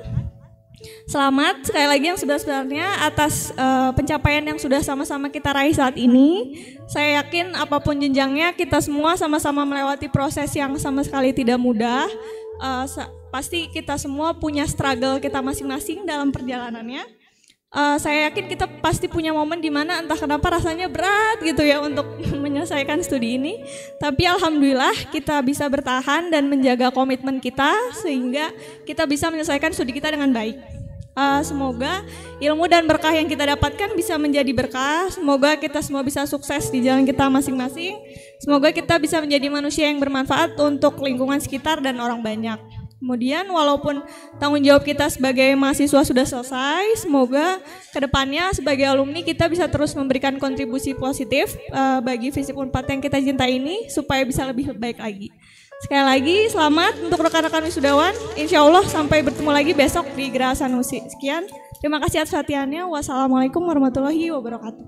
J: selamat sekali lagi yang sebenarnya atas uh, pencapaian yang sudah sama-sama kita raih saat ini. Saya yakin apapun jenjangnya kita semua sama-sama melewati proses yang sama sekali tidak mudah. Uh, pasti kita semua punya struggle kita masing-masing dalam perjalanannya. Uh, saya yakin kita pasti punya momen di mana entah kenapa rasanya berat gitu ya untuk menyelesaikan studi ini. Tapi alhamdulillah kita bisa bertahan dan menjaga komitmen kita sehingga kita bisa menyelesaikan studi kita dengan baik. Uh, semoga ilmu dan berkah yang kita dapatkan bisa menjadi berkah. Semoga kita semua bisa sukses di jalan kita masing-masing. Semoga kita bisa menjadi manusia yang bermanfaat untuk lingkungan sekitar dan orang banyak. Kemudian walaupun tanggung jawab kita sebagai mahasiswa sudah selesai, semoga kedepannya sebagai alumni kita bisa terus memberikan kontribusi positif uh, bagi Visip Unpad yang kita cintai ini supaya bisa lebih baik lagi. Sekali lagi selamat untuk rekan-rekan wisudawan. Insya Allah sampai bertemu lagi besok di Geraha Sanusi. Sekian, terima kasih atas perhatiannya. Wassalamualaikum warahmatullahi wabarakatuh.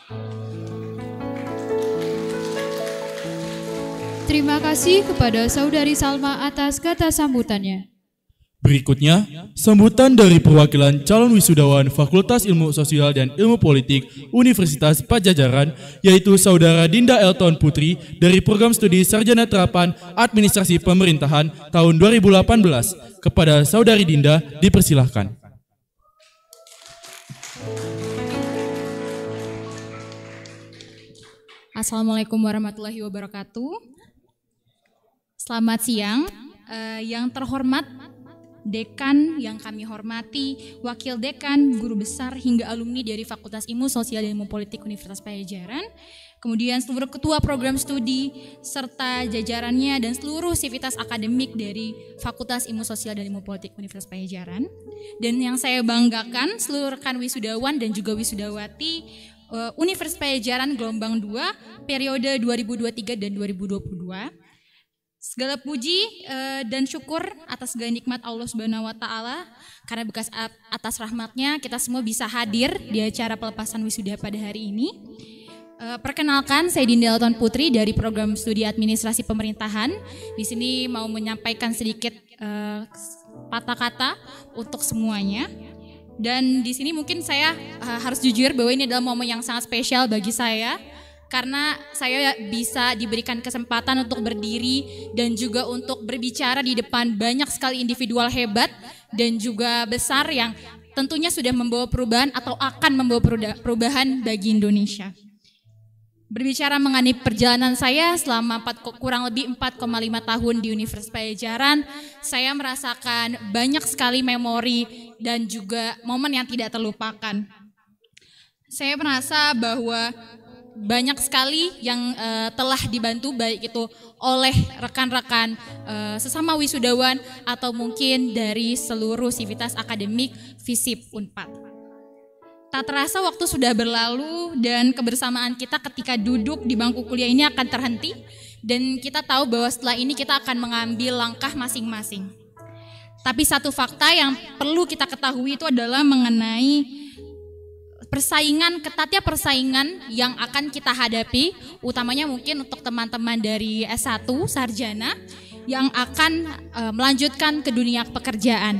B: Terima kasih kepada Saudari Salma atas kata sambutannya.
A: Berikutnya, sambutan dari perwakilan calon wisudawan Fakultas Ilmu Sosial dan Ilmu Politik Universitas Padjadjaran, yaitu Saudara Dinda Elton Putri dari Program Studi Sarjana Terapan Administrasi Pemerintahan tahun dua ribu delapan belas. Kepada Saudari Dinda, dipersilahkan.
K: Assalamualaikum warahmatullahi wabarakatuh. Selamat siang, uh, yang terhormat Dekan yang kami hormati, Wakil Dekan, Guru Besar hingga alumni dari Fakultas Ilmu Sosial dan Ilmu Politik Universitas Padjadjaran, kemudian seluruh ketua program studi serta jajarannya dan seluruh sivitas akademik dari Fakultas Ilmu Sosial dan Ilmu Politik Universitas Padjadjaran. Dan yang saya banggakan seluruh rekan wisudawan dan juga wisudawati uh, Universitas Padjadjaran gelombang dua periode dua ribu dua puluh tiga dan dua ribu dua puluh dua. Segala puji uh, dan syukur atas segala nikmat Allah Subhanahu wa taala, karena bekas atas rahmatnya kita semua bisa hadir di acara pelepasan wisuda pada hari ini. Uh, perkenalkan, saya Dinda Elton Putri dari Program Studi Administrasi Pemerintahan. Di sini mau menyampaikan sedikit uh, patah kata untuk semuanya. Dan di sini mungkin saya uh, harus jujur bahwa ini adalah momen yang sangat spesial bagi saya, karena saya bisa diberikan kesempatan untuk berdiri dan juga untuk berbicara di depan banyak sekali individual hebat dan juga besar yang tentunya sudah membawa perubahan atau akan membawa perubahan bagi Indonesia. Berbicara mengenai perjalanan saya selama empat, kurang lebih empat koma lima tahun di Universitas Padjadjaran, saya merasakan banyak sekali memori dan juga momen yang tidak terlupakan. Saya merasa bahwa banyak sekali yang uh, telah dibantu, baik itu oleh rekan-rekan uh, sesama wisudawan atau mungkin dari seluruh sivitas akademik FISIP Unpad. Tak terasa waktu sudah berlalu dan kebersamaan kita ketika duduk di bangku kuliah ini akan terhenti, dan kita tahu bahwa setelah ini kita akan mengambil langkah masing-masing. Tapi satu fakta yang perlu kita ketahui itu adalah mengenai persaingan, ketatnya persaingan yang akan kita hadapi, utamanya mungkin untuk teman-teman dari S satu sarjana yang akan e, melanjutkan ke dunia pekerjaan.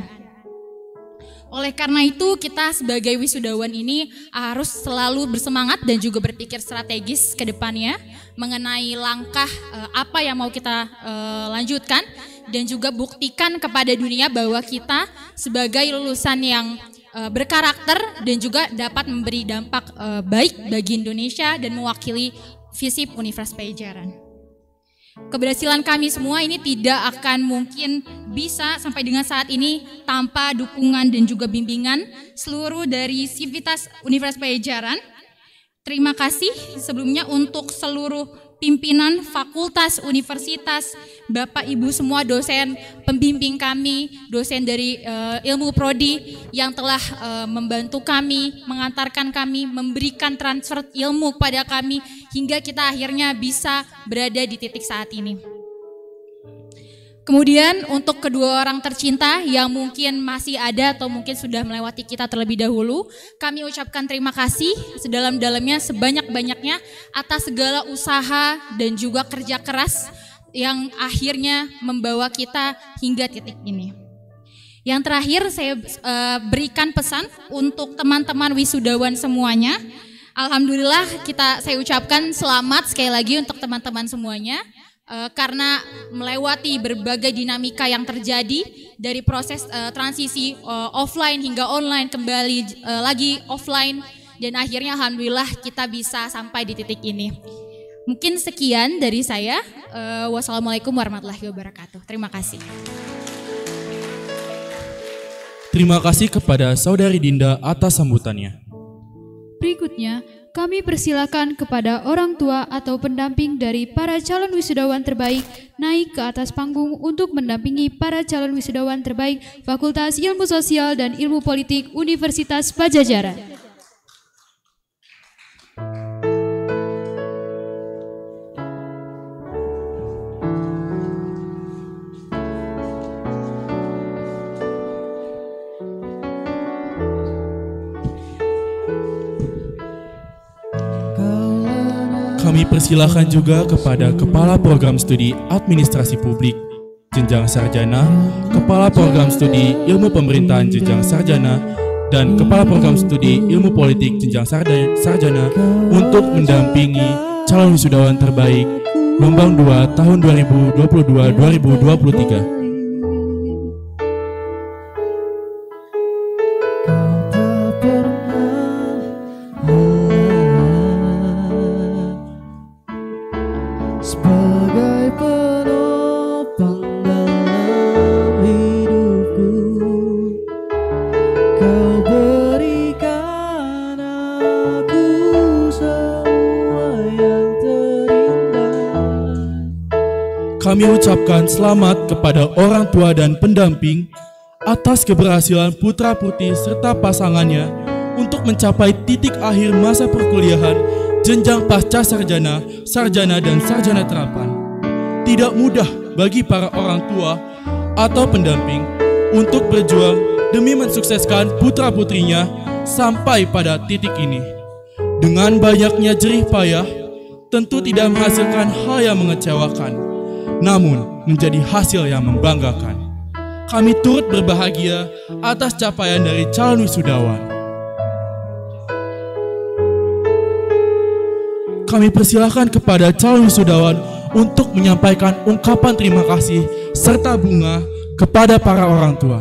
K: Oleh karena itu kita sebagai wisudawan ini harus selalu bersemangat dan juga berpikir strategis ke depannya mengenai langkah e, apa yang mau kita e, lanjutkan, dan juga buktikan kepada dunia bahwa kita sebagai lulusan yang berkarakter dan juga dapat memberi dampak uh, baik bagi Indonesia dan mewakili FISIP Universitas Padjadjaran. Keberhasilan kami semua ini tidak akan mungkin bisa sampai dengan saat ini tanpa dukungan dan juga bimbingan seluruh dari sivitas Universitas Padjadjaran. Terima kasih sebelumnya untuk seluruh pimpinan fakultas, universitas, Bapak Ibu semua dosen pembimbing kami, dosen dari uh, ilmu prodi yang telah uh, membantu kami, mengantarkan kami, memberikan transfer ilmu kepada kami hingga kita akhirnya bisa berada di titik saat ini. Kemudian untuk kedua orang tercinta yang mungkin masih ada atau mungkin sudah melewati kita terlebih dahulu, kami ucapkan terima kasih sedalam-dalamnya, sebanyak-banyaknya atas segala usaha dan juga kerja keras yang akhirnya membawa kita hingga titik ini. Yang terakhir saya uh, berikan pesan untuk teman-teman wisudawan semuanya. Alhamdulillah kita saya ucapkan selamat sekali lagi untuk teman-teman semuanya. Uh, karena melewati berbagai dinamika yang terjadi dari proses uh, transisi uh, offline hingga online, kembali uh, lagi offline, dan akhirnya alhamdulillah kita bisa sampai di titik ini. Mungkin sekian dari saya. Uh, wassalamualaikum warahmatullahi wabarakatuh. Terima kasih.
A: Terima kasih kepada Saudari Dinda atas sambutannya.
B: Berikutnya, kami persilakan kepada orang tua atau pendamping dari para calon wisudawan terbaik naik ke atas panggung untuk mendampingi para calon wisudawan terbaik Fakultas Ilmu Sosial dan Ilmu Politik Universitas Padjadjaran.
A: Kami persilahkan juga kepada Kepala Program Studi Administrasi Publik jenjang sarjana, Kepala Program Studi Ilmu Pemerintahan jenjang sarjana, dan Kepala Program Studi Ilmu Politik jenjang sarjana untuk mendampingi calon wisudawan terbaik gelombang dua tahun dua ribu dua puluh dua dua ribu dua puluh tiga. Kami ucapkan selamat kepada orang tua dan pendamping atas keberhasilan putra-putri serta pasangannya untuk mencapai titik akhir masa perkuliahan jenjang pasca sarjana, sarjana dan sarjana terapan. Tidak mudah bagi para orang tua atau pendamping untuk berjuang demi mensukseskan putra-putrinya sampai pada titik ini. Dengan banyaknya jerih payah, tentu tidak menghasilkan hal yang mengecewakan, namun menjadi hasil yang membanggakan. Kami turut berbahagia atas capaian dari calon wisudawan. Kami persilahkan kepada calon wisudawan untuk menyampaikan ungkapan terima kasih serta bunga kepada para orang tua.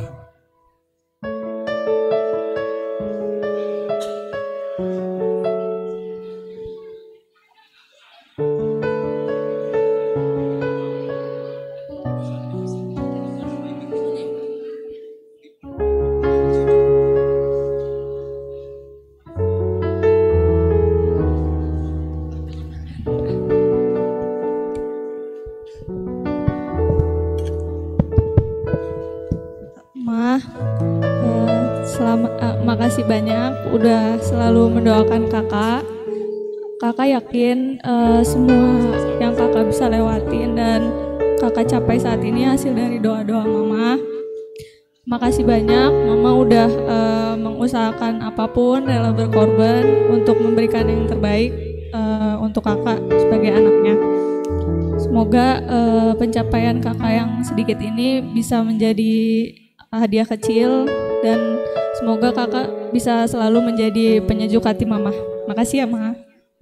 J: Makasih banyak udah selalu mendoakan kakak. Kakak yakin uh, semua yang kakak bisa lewatin dan kakak capai saat ini hasil dari doa-doa mama. Makasih banyak, mama udah uh, mengusahakan apapun, rela berkorban untuk memberikan yang terbaik uh, untuk kakak sebagai anaknya. Semoga uh, pencapaian kakak yang sedikit ini bisa menjadi hadiah kecil dan semoga kakak bisa selalu menjadi penyejuk hati mama. Makasih ya, Ma.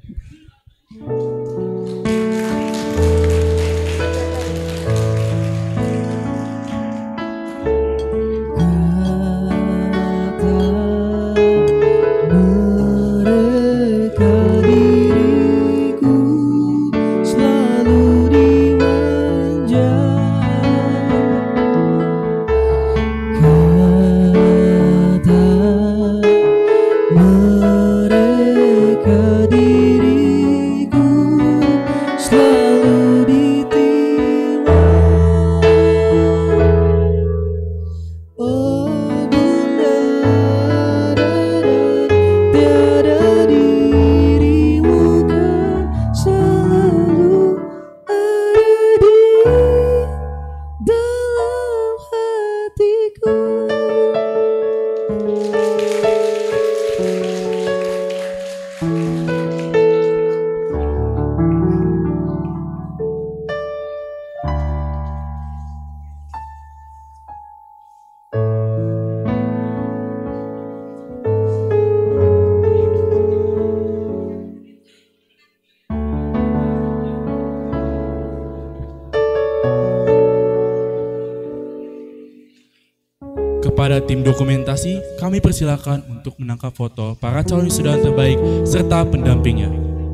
J: Kepada tim dokumentasi, kami persilakan untuk menangkap foto para calon wisudawan terbaik serta pendampingnya.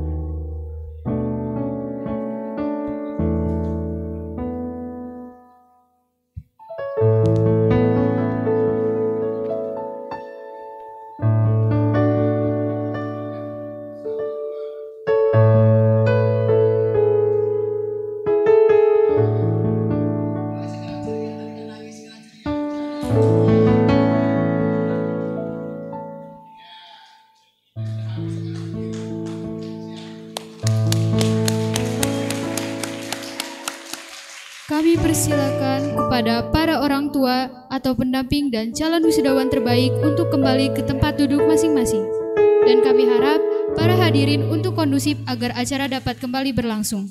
B: Kami persilakan kepada para orang tua atau pendamping dan calon wisudawan terbaik untuk kembali ke tempat duduk masing-masing. Dan kami harap para hadirin untuk kondusif agar acara dapat kembali berlangsung.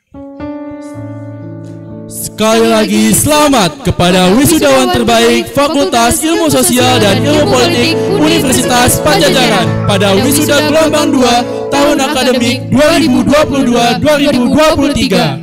A: Sekali lagi selamat kepada wisudawan terbaik Fakultas Ilmu Sosial dan Ilmu Politik Universitas Padjadjaran pada wisuda gelombang dua tahun akademik dua ribu dua puluh dua dua ribu dua puluh tiga.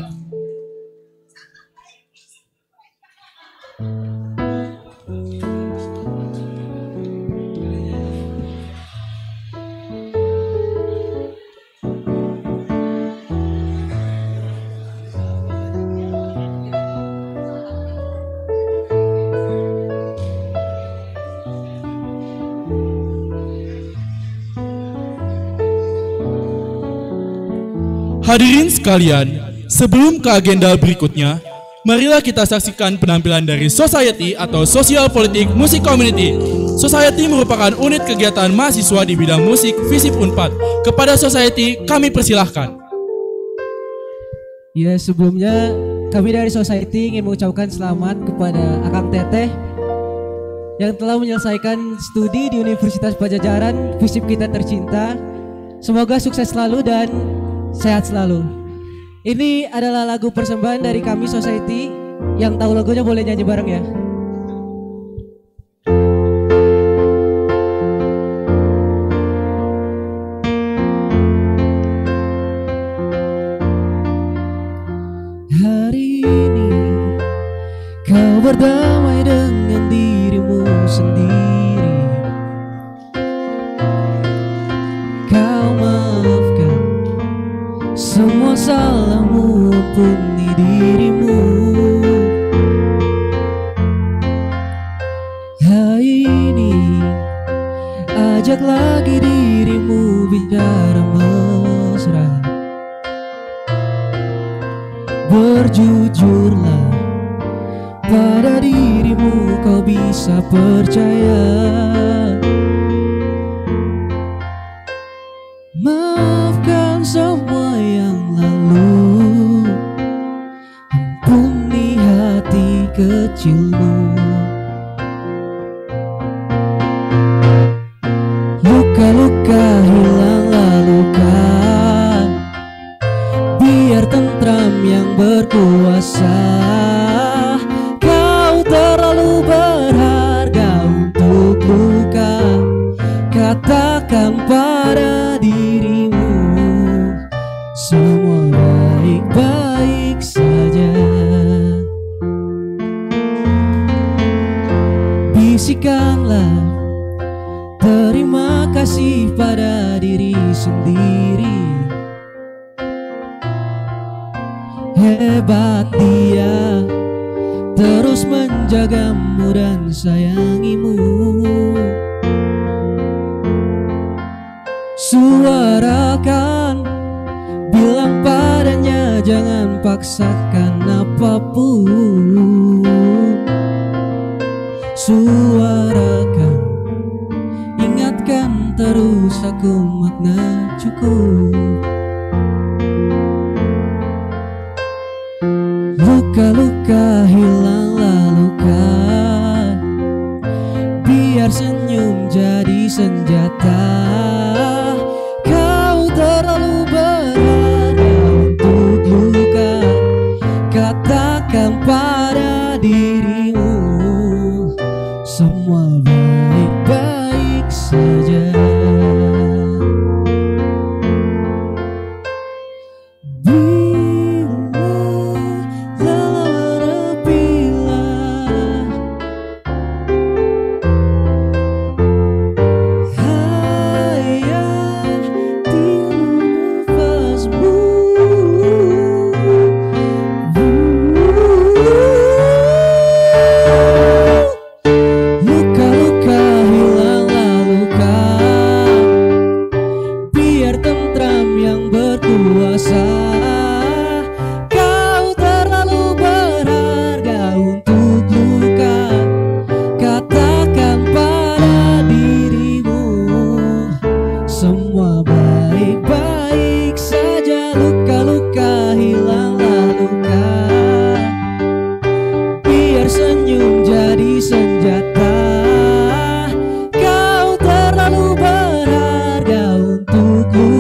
A: Hadirin sekalian, sebelum ke agenda berikutnya, marilah kita saksikan penampilan dari Society atau Social Politik Music Community. Society merupakan unit kegiatan mahasiswa di bidang musik FISIP Unpad. Kepada Society, kami persilahkan.
L: Ya, sebelumnya kami dari Society ingin mengucapkan selamat kepada Akang Teteh yang telah menyelesaikan studi di Universitas Padjadjaran, FISIP kita tercinta. Semoga sukses selalu dan sehat selalu. Ini adalah lagu persembahan dari kami Society. Yang tahu lagunya boleh nyanyi bareng ya. Hari ini kau berdamai dengan dirimu sendiri. Kau maafkan semua salahmu, ampuni dirimu. Hari ini ajak lagi dirimu bicara mesra. Berjujurlah pada dirimu, kau bisa percaya. Maafkan semua yang lalu, ampuni hati kecilmu. Luka-luka hilanglah luka, biar tentram yang berkuasa. Kau terlalu berharga untuk luka. Katakan pada dirimu, semua baik-baik saja. Bisikanlah terima kasih pada diri sendiri. Hebat dia, terus menjagamu dan sayangimu. Suarakan, bilang padanya jangan paksakan apapun. Suarakan, ingatkan terus aku makna cukup. Luka-luka hilanglah luka, biar senyum jadi senjata. Kau terlalu berharga untuk luka. Katakan pada dirimu, semua baik-baik saja. Senjata, kau terlalu berharga untuk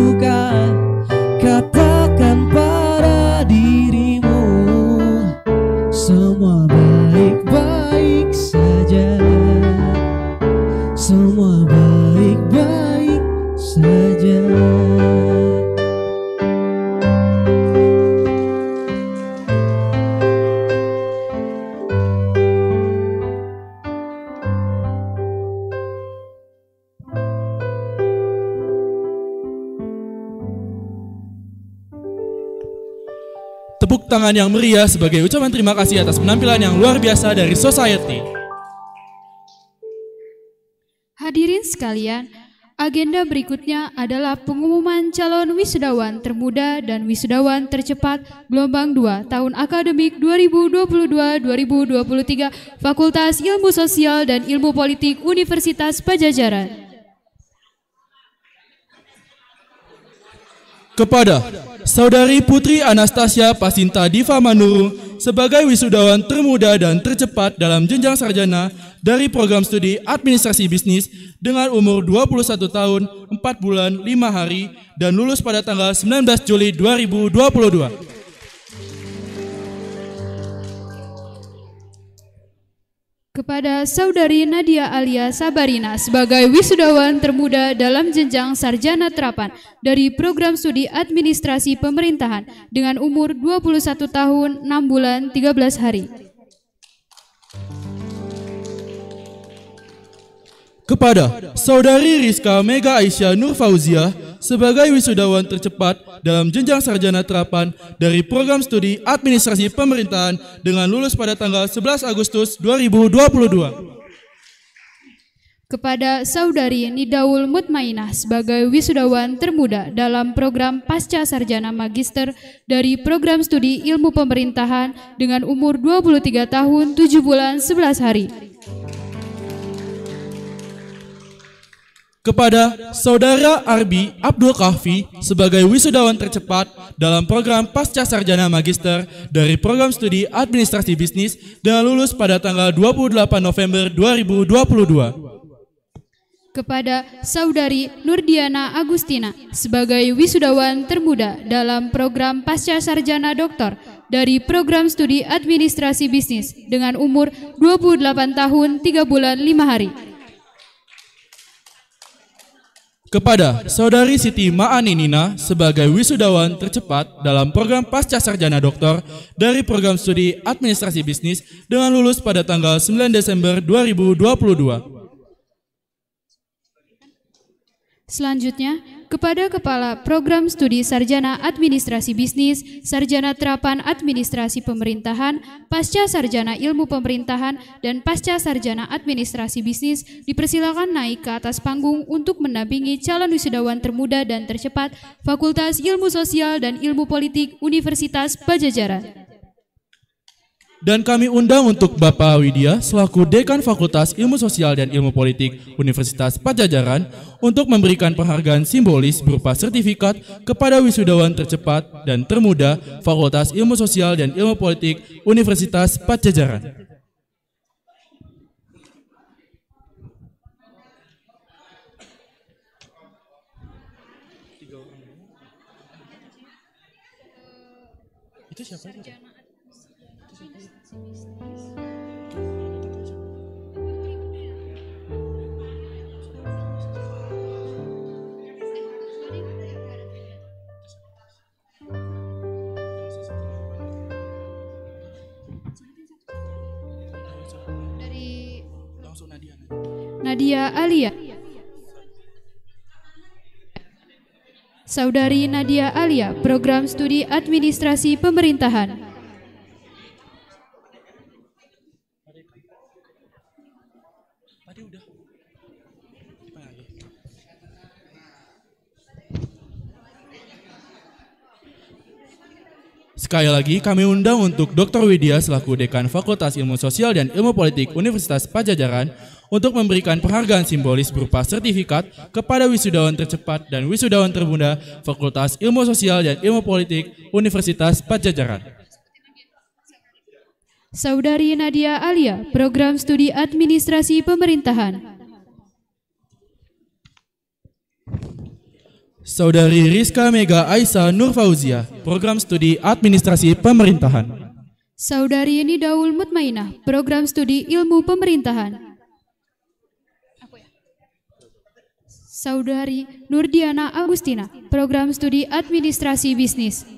A: Tepuk tangan yang meriah sebagai ucapan terima kasih atas penampilan yang luar biasa dari Society.
B: Hadirin sekalian, agenda berikutnya adalah pengumuman calon wisudawan termuda dan wisudawan tercepat gelombang dua tahun akademik dua ribu dua puluh dua dua ribu dua puluh tiga Fakultas Ilmu Sosial dan Ilmu Politik Universitas Padjadjaran.
A: Kepada Saudari Putri Anastasia Pasinta Diva Manurung sebagai wisudawan termuda dan tercepat dalam jenjang sarjana dari program studi Administrasi Bisnis dengan umur dua puluh satu tahun, empat bulan, lima hari dan lulus pada tanggal sembilan belas Juli dua ribu dua puluh dua.
B: Kepada Saudari Nadia Alia Sabarina sebagai wisudawan termuda dalam jenjang sarjana terapan dari program studi Administrasi Pemerintahan dengan umur dua puluh satu tahun, enam bulan, tiga belas hari.
A: Kepada Saudari Rizka Mega Aisyah Nur Fauzia sebagai wisudawan tercepat dalam jenjang sarjana terapan dari program studi Administrasi Pemerintahan dengan lulus pada tanggal sebelas Agustus dua ribu dua puluh dua.
B: Kepada Saudari Nidaul Mutmainah sebagai wisudawan termuda dalam program Pasca Sarjana Magister dari program studi Ilmu Pemerintahan dengan umur dua puluh tiga tahun, tujuh bulan, sebelas hari.
A: Kepada Saudara Arbi Abdul Kahfi sebagai wisudawan tercepat dalam program Pasca Sarjana Magister dari program studi Administrasi Bisnis dengan lulus pada tanggal dua puluh delapan November dua ribu dua puluh dua.
B: Kepada Saudari Nurdiana Agustina sebagai wisudawan termuda dalam program Pasca Sarjana Doktor dari program studi Administrasi Bisnis dengan umur dua puluh delapan tahun, tiga bulan, lima hari.
A: Kepada Saudari Siti Ma'ani Nina sebagai wisudawan tercepat dalam program Pasca Sarjana Doktor dari program studi Administrasi Bisnis dengan lulus pada tanggal sembilan Desember dua ribu dua puluh dua.
B: Selanjutnya, kepada Kepala Program Studi Sarjana Administrasi Bisnis, Sarjana Terapan Administrasi Pemerintahan, Pasca Sarjana Ilmu Pemerintahan, dan Pasca Sarjana Administrasi Bisnis dipersilakan naik ke atas panggung untuk mendampingi calon wisudawan termuda dan tercepat Fakultas Ilmu Sosial dan Ilmu Politik Universitas Padjadjaran.
A: Dan kami undang untuk Bapak Widya selaku Dekan Fakultas Ilmu Sosial dan Ilmu Politik Universitas Padjadjaran untuk memberikan penghargaan simbolis berupa sertifikat kepada wisudawan tercepat dan termuda Fakultas Ilmu Sosial dan Ilmu Politik Universitas Padjadjaran. Itu siapa itu?
B: Dari Nadia Alia. Saudari Nadia Alia, Program Studi Administrasi Pemerintahan.
A: Sekali lagi kami undang untuk Doktor Widya selaku Dekan Fakultas Ilmu Sosial dan Ilmu Politik Universitas Padjadjaran untuk memberikan penghargaan simbolis berupa sertifikat kepada wisudawan tercepat dan wisudawan termuda Fakultas Ilmu Sosial dan Ilmu Politik Universitas Padjadjaran.
B: Saudari Nadia Alia, Program Studi Administrasi Pemerintahan.
A: Saudari Rizka Mega Aisyah Nur Fauzia, Program Studi Administrasi Pemerintahan.
B: Saudari Nidaul Mutmainah, Program Studi Ilmu Pemerintahan. Saudari Nurdiana Agustina, Program Studi Administrasi Bisnis.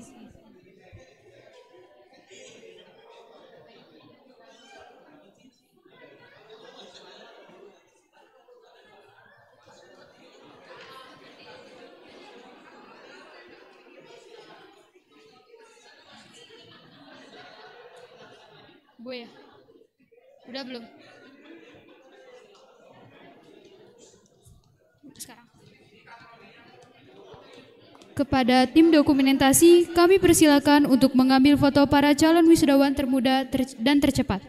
B: Bu ya? Udah belum? Sekarang. Kepada tim dokumentasi, kami persilakan untuk mengambil foto para calon wisudawan termuda ter- dan tercepat.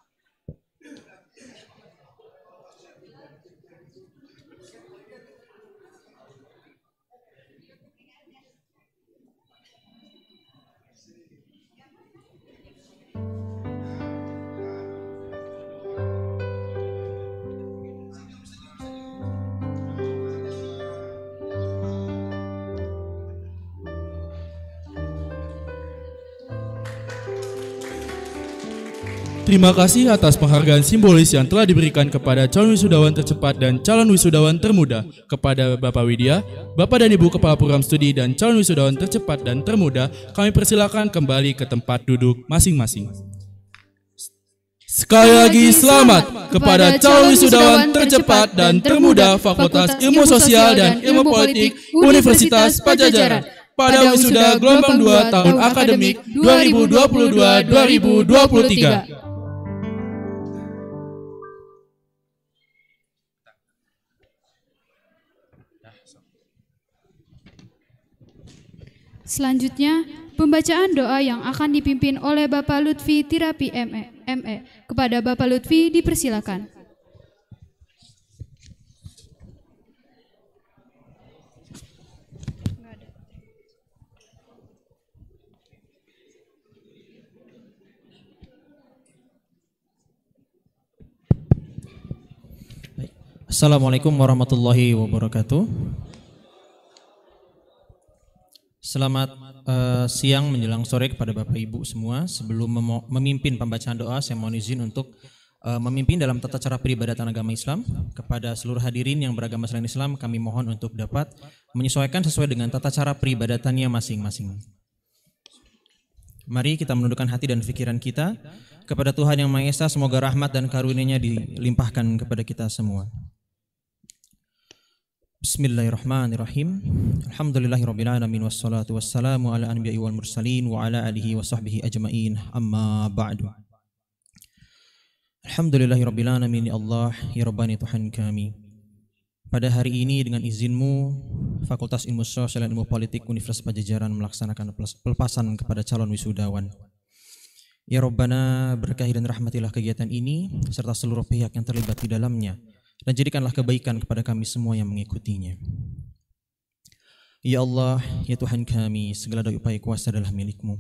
A: Terima kasih atas penghargaan simbolis yang telah diberikan kepada calon wisudawan tercepat dan calon wisudawan termuda. Kepada Bapak Widya, Bapak dan Ibu Kepala Program Studi dan calon wisudawan tercepat dan termuda, kami persilakan kembali ke tempat duduk masing-masing. Sekali lagi selamat kepada calon wisudawan tercepat dan termuda Fakultas Ilmu Sosial dan Ilmu Politik Universitas Padjadjaran pada wisuda gelombang dua tahun akademik dua ribu dua puluh dua dua ribu dua puluh tiga.
B: Selanjutnya, pembacaan doa yang akan dipimpin oleh Bapak Lutfi Tirapi M E. M E. Kepada Bapak Lutfi dipersilakan.
M: Assalamualaikum warahmatullahi wabarakatuh. Selamat uh, siang menjelang sore kepada Bapak Ibu semua. Sebelum mem- memimpin pembacaan doa, saya mohon izin untuk uh, memimpin dalam tata cara peribadatan agama Islam. Kepada seluruh hadirin yang beragama selain Islam, kami mohon untuk dapat menyesuaikan sesuai dengan tata cara peribadatannya masing-masing. Mari kita menundukkan hati dan pikiran kita kepada Tuhan Yang Maha Esa. Semoga rahmat dan karunia-Nya dilimpahkan kepada kita semua. Bismillahirrahmanirrahim. Alhamdulillahirabbil alamin wassalatu wassalamu ala anbiya'i wal mursalin wa ala alihi wa sahbihi ajmain. Amma ba'du. Alhamdulillahirabbil alamin, ya Allah, ya Rabbani Tuhan kami. Pada hari ini dengan izin-Mu, Fakultas Ilmu Sosial dan Ilmu Politik Universitas Padjadjaran melaksanakan pelepasan kepada calon wisudawan. Ya Rabbana, berkahi dan rahmatilah kegiatan ini serta seluruh pihak yang terlibat di dalamnya. Dan jadikanlah kebaikan kepada kami semua yang mengikutinya. Ya Allah, ya Tuhan kami, segala daya upaya kuasa adalah milik-Mu.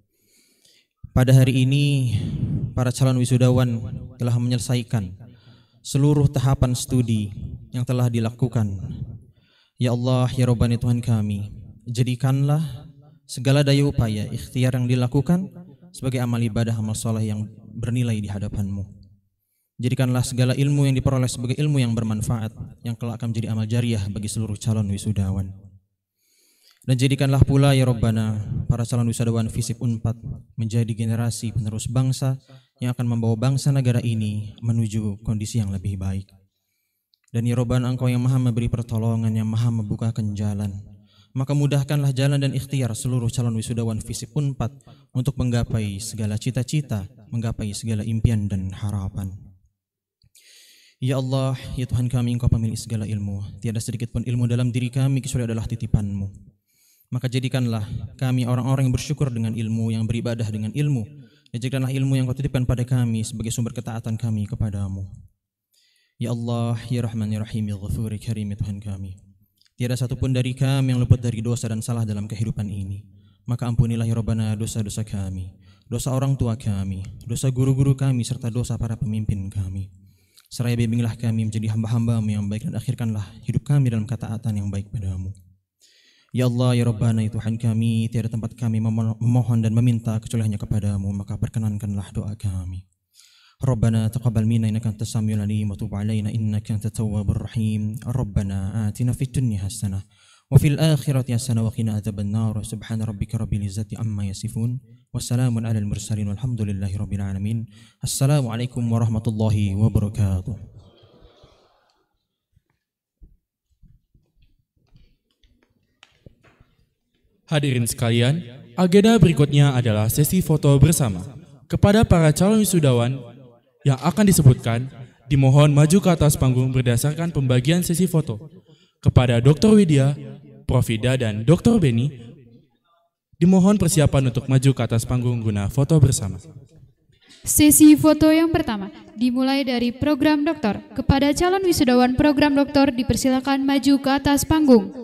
M: Pada hari ini, para calon wisudawan telah menyelesaikan seluruh tahapan studi yang telah dilakukan. Ya Allah, ya Rabbani Tuhan kami, jadikanlah segala daya upaya ikhtiar yang dilakukan sebagai amal ibadah, amal soleh yang bernilai di hadapan-Mu. Jadikanlah segala ilmu yang diperoleh sebagai ilmu yang bermanfaat, yang kelak akan menjadi amal jariah bagi seluruh calon wisudawan. Dan jadikanlah pula ya Rabbana para calon wisudawan FISIP Unpad menjadi generasi penerus bangsa yang akan membawa bangsa negara ini menuju kondisi yang lebih baik. Dan ya Rabbana, Engkau yang maha memberi pertolongan, yang maha membukakan jalan, maka mudahkanlah jalan dan ikhtiar seluruh calon wisudawan FISIP Unpad untuk menggapai segala cita-cita, menggapai segala impian dan harapan. Ya Allah, ya Tuhan kami, Engkau pemilik segala ilmu. Tiada sedikit pun ilmu dalam diri kami kecuali adalah titipan-Mu. Maka jadikanlah kami orang-orang yang bersyukur dengan ilmu, yang beribadah dengan ilmu. Dan jadikanlah ilmu yang Kau titipkan pada kami sebagai sumber ketaatan kami kepada-Mu. Ya Allah, ya Rahman, ya Rahim, ya Ghafur, ya Karim, ya Tuhan kami. Tiada satupun dari kami yang luput dari dosa dan salah dalam kehidupan ini. Maka ampunilah ya Rabbana dosa-dosa kami, dosa orang tua kami, dosa guru-guru kami, serta dosa para pemimpin kami. Seraya bimbinglah kami menjadi hamba-hamba-Mu yang baik, dan akhirkanlah hidup kami dalam ketaatan yang baik pada-Mu. Ya Allah, ya Rabbana, ya Tuhan kami, tiada tempat kami memohon dan meminta kecuali hanya kepada-Mu, maka perkenankanlah doa kami. Rabbana taqabbal minna innaka antas samiul alim wa tub alaina innaka antat tawwabur rahim. Rabbana atina fid dunya hasanah wa fil akhirati hasanah wa qina adzabannar. Subhana rabbika rabbil izzati amma yasifun. Wassalamun alal mursalin walhamdulillahi rabbil alamin. Assalamualaikum warahmatullahi wabarakatuh.
A: Hadirin sekalian, agenda berikutnya adalah sesi foto bersama. Kepada para calon wisudawan yang akan disebutkan, dimohon maju ke atas panggung berdasarkan pembagian sesi foto. Kepada Doktor Widya, Prof Ida, dan Doktor Beni, dimohon persiapan untuk maju ke atas panggung guna foto bersama.
B: Sesi foto yang pertama dimulai dari program doktor. Kepada calon wisudawan program doktor dipersilakan maju ke atas panggung.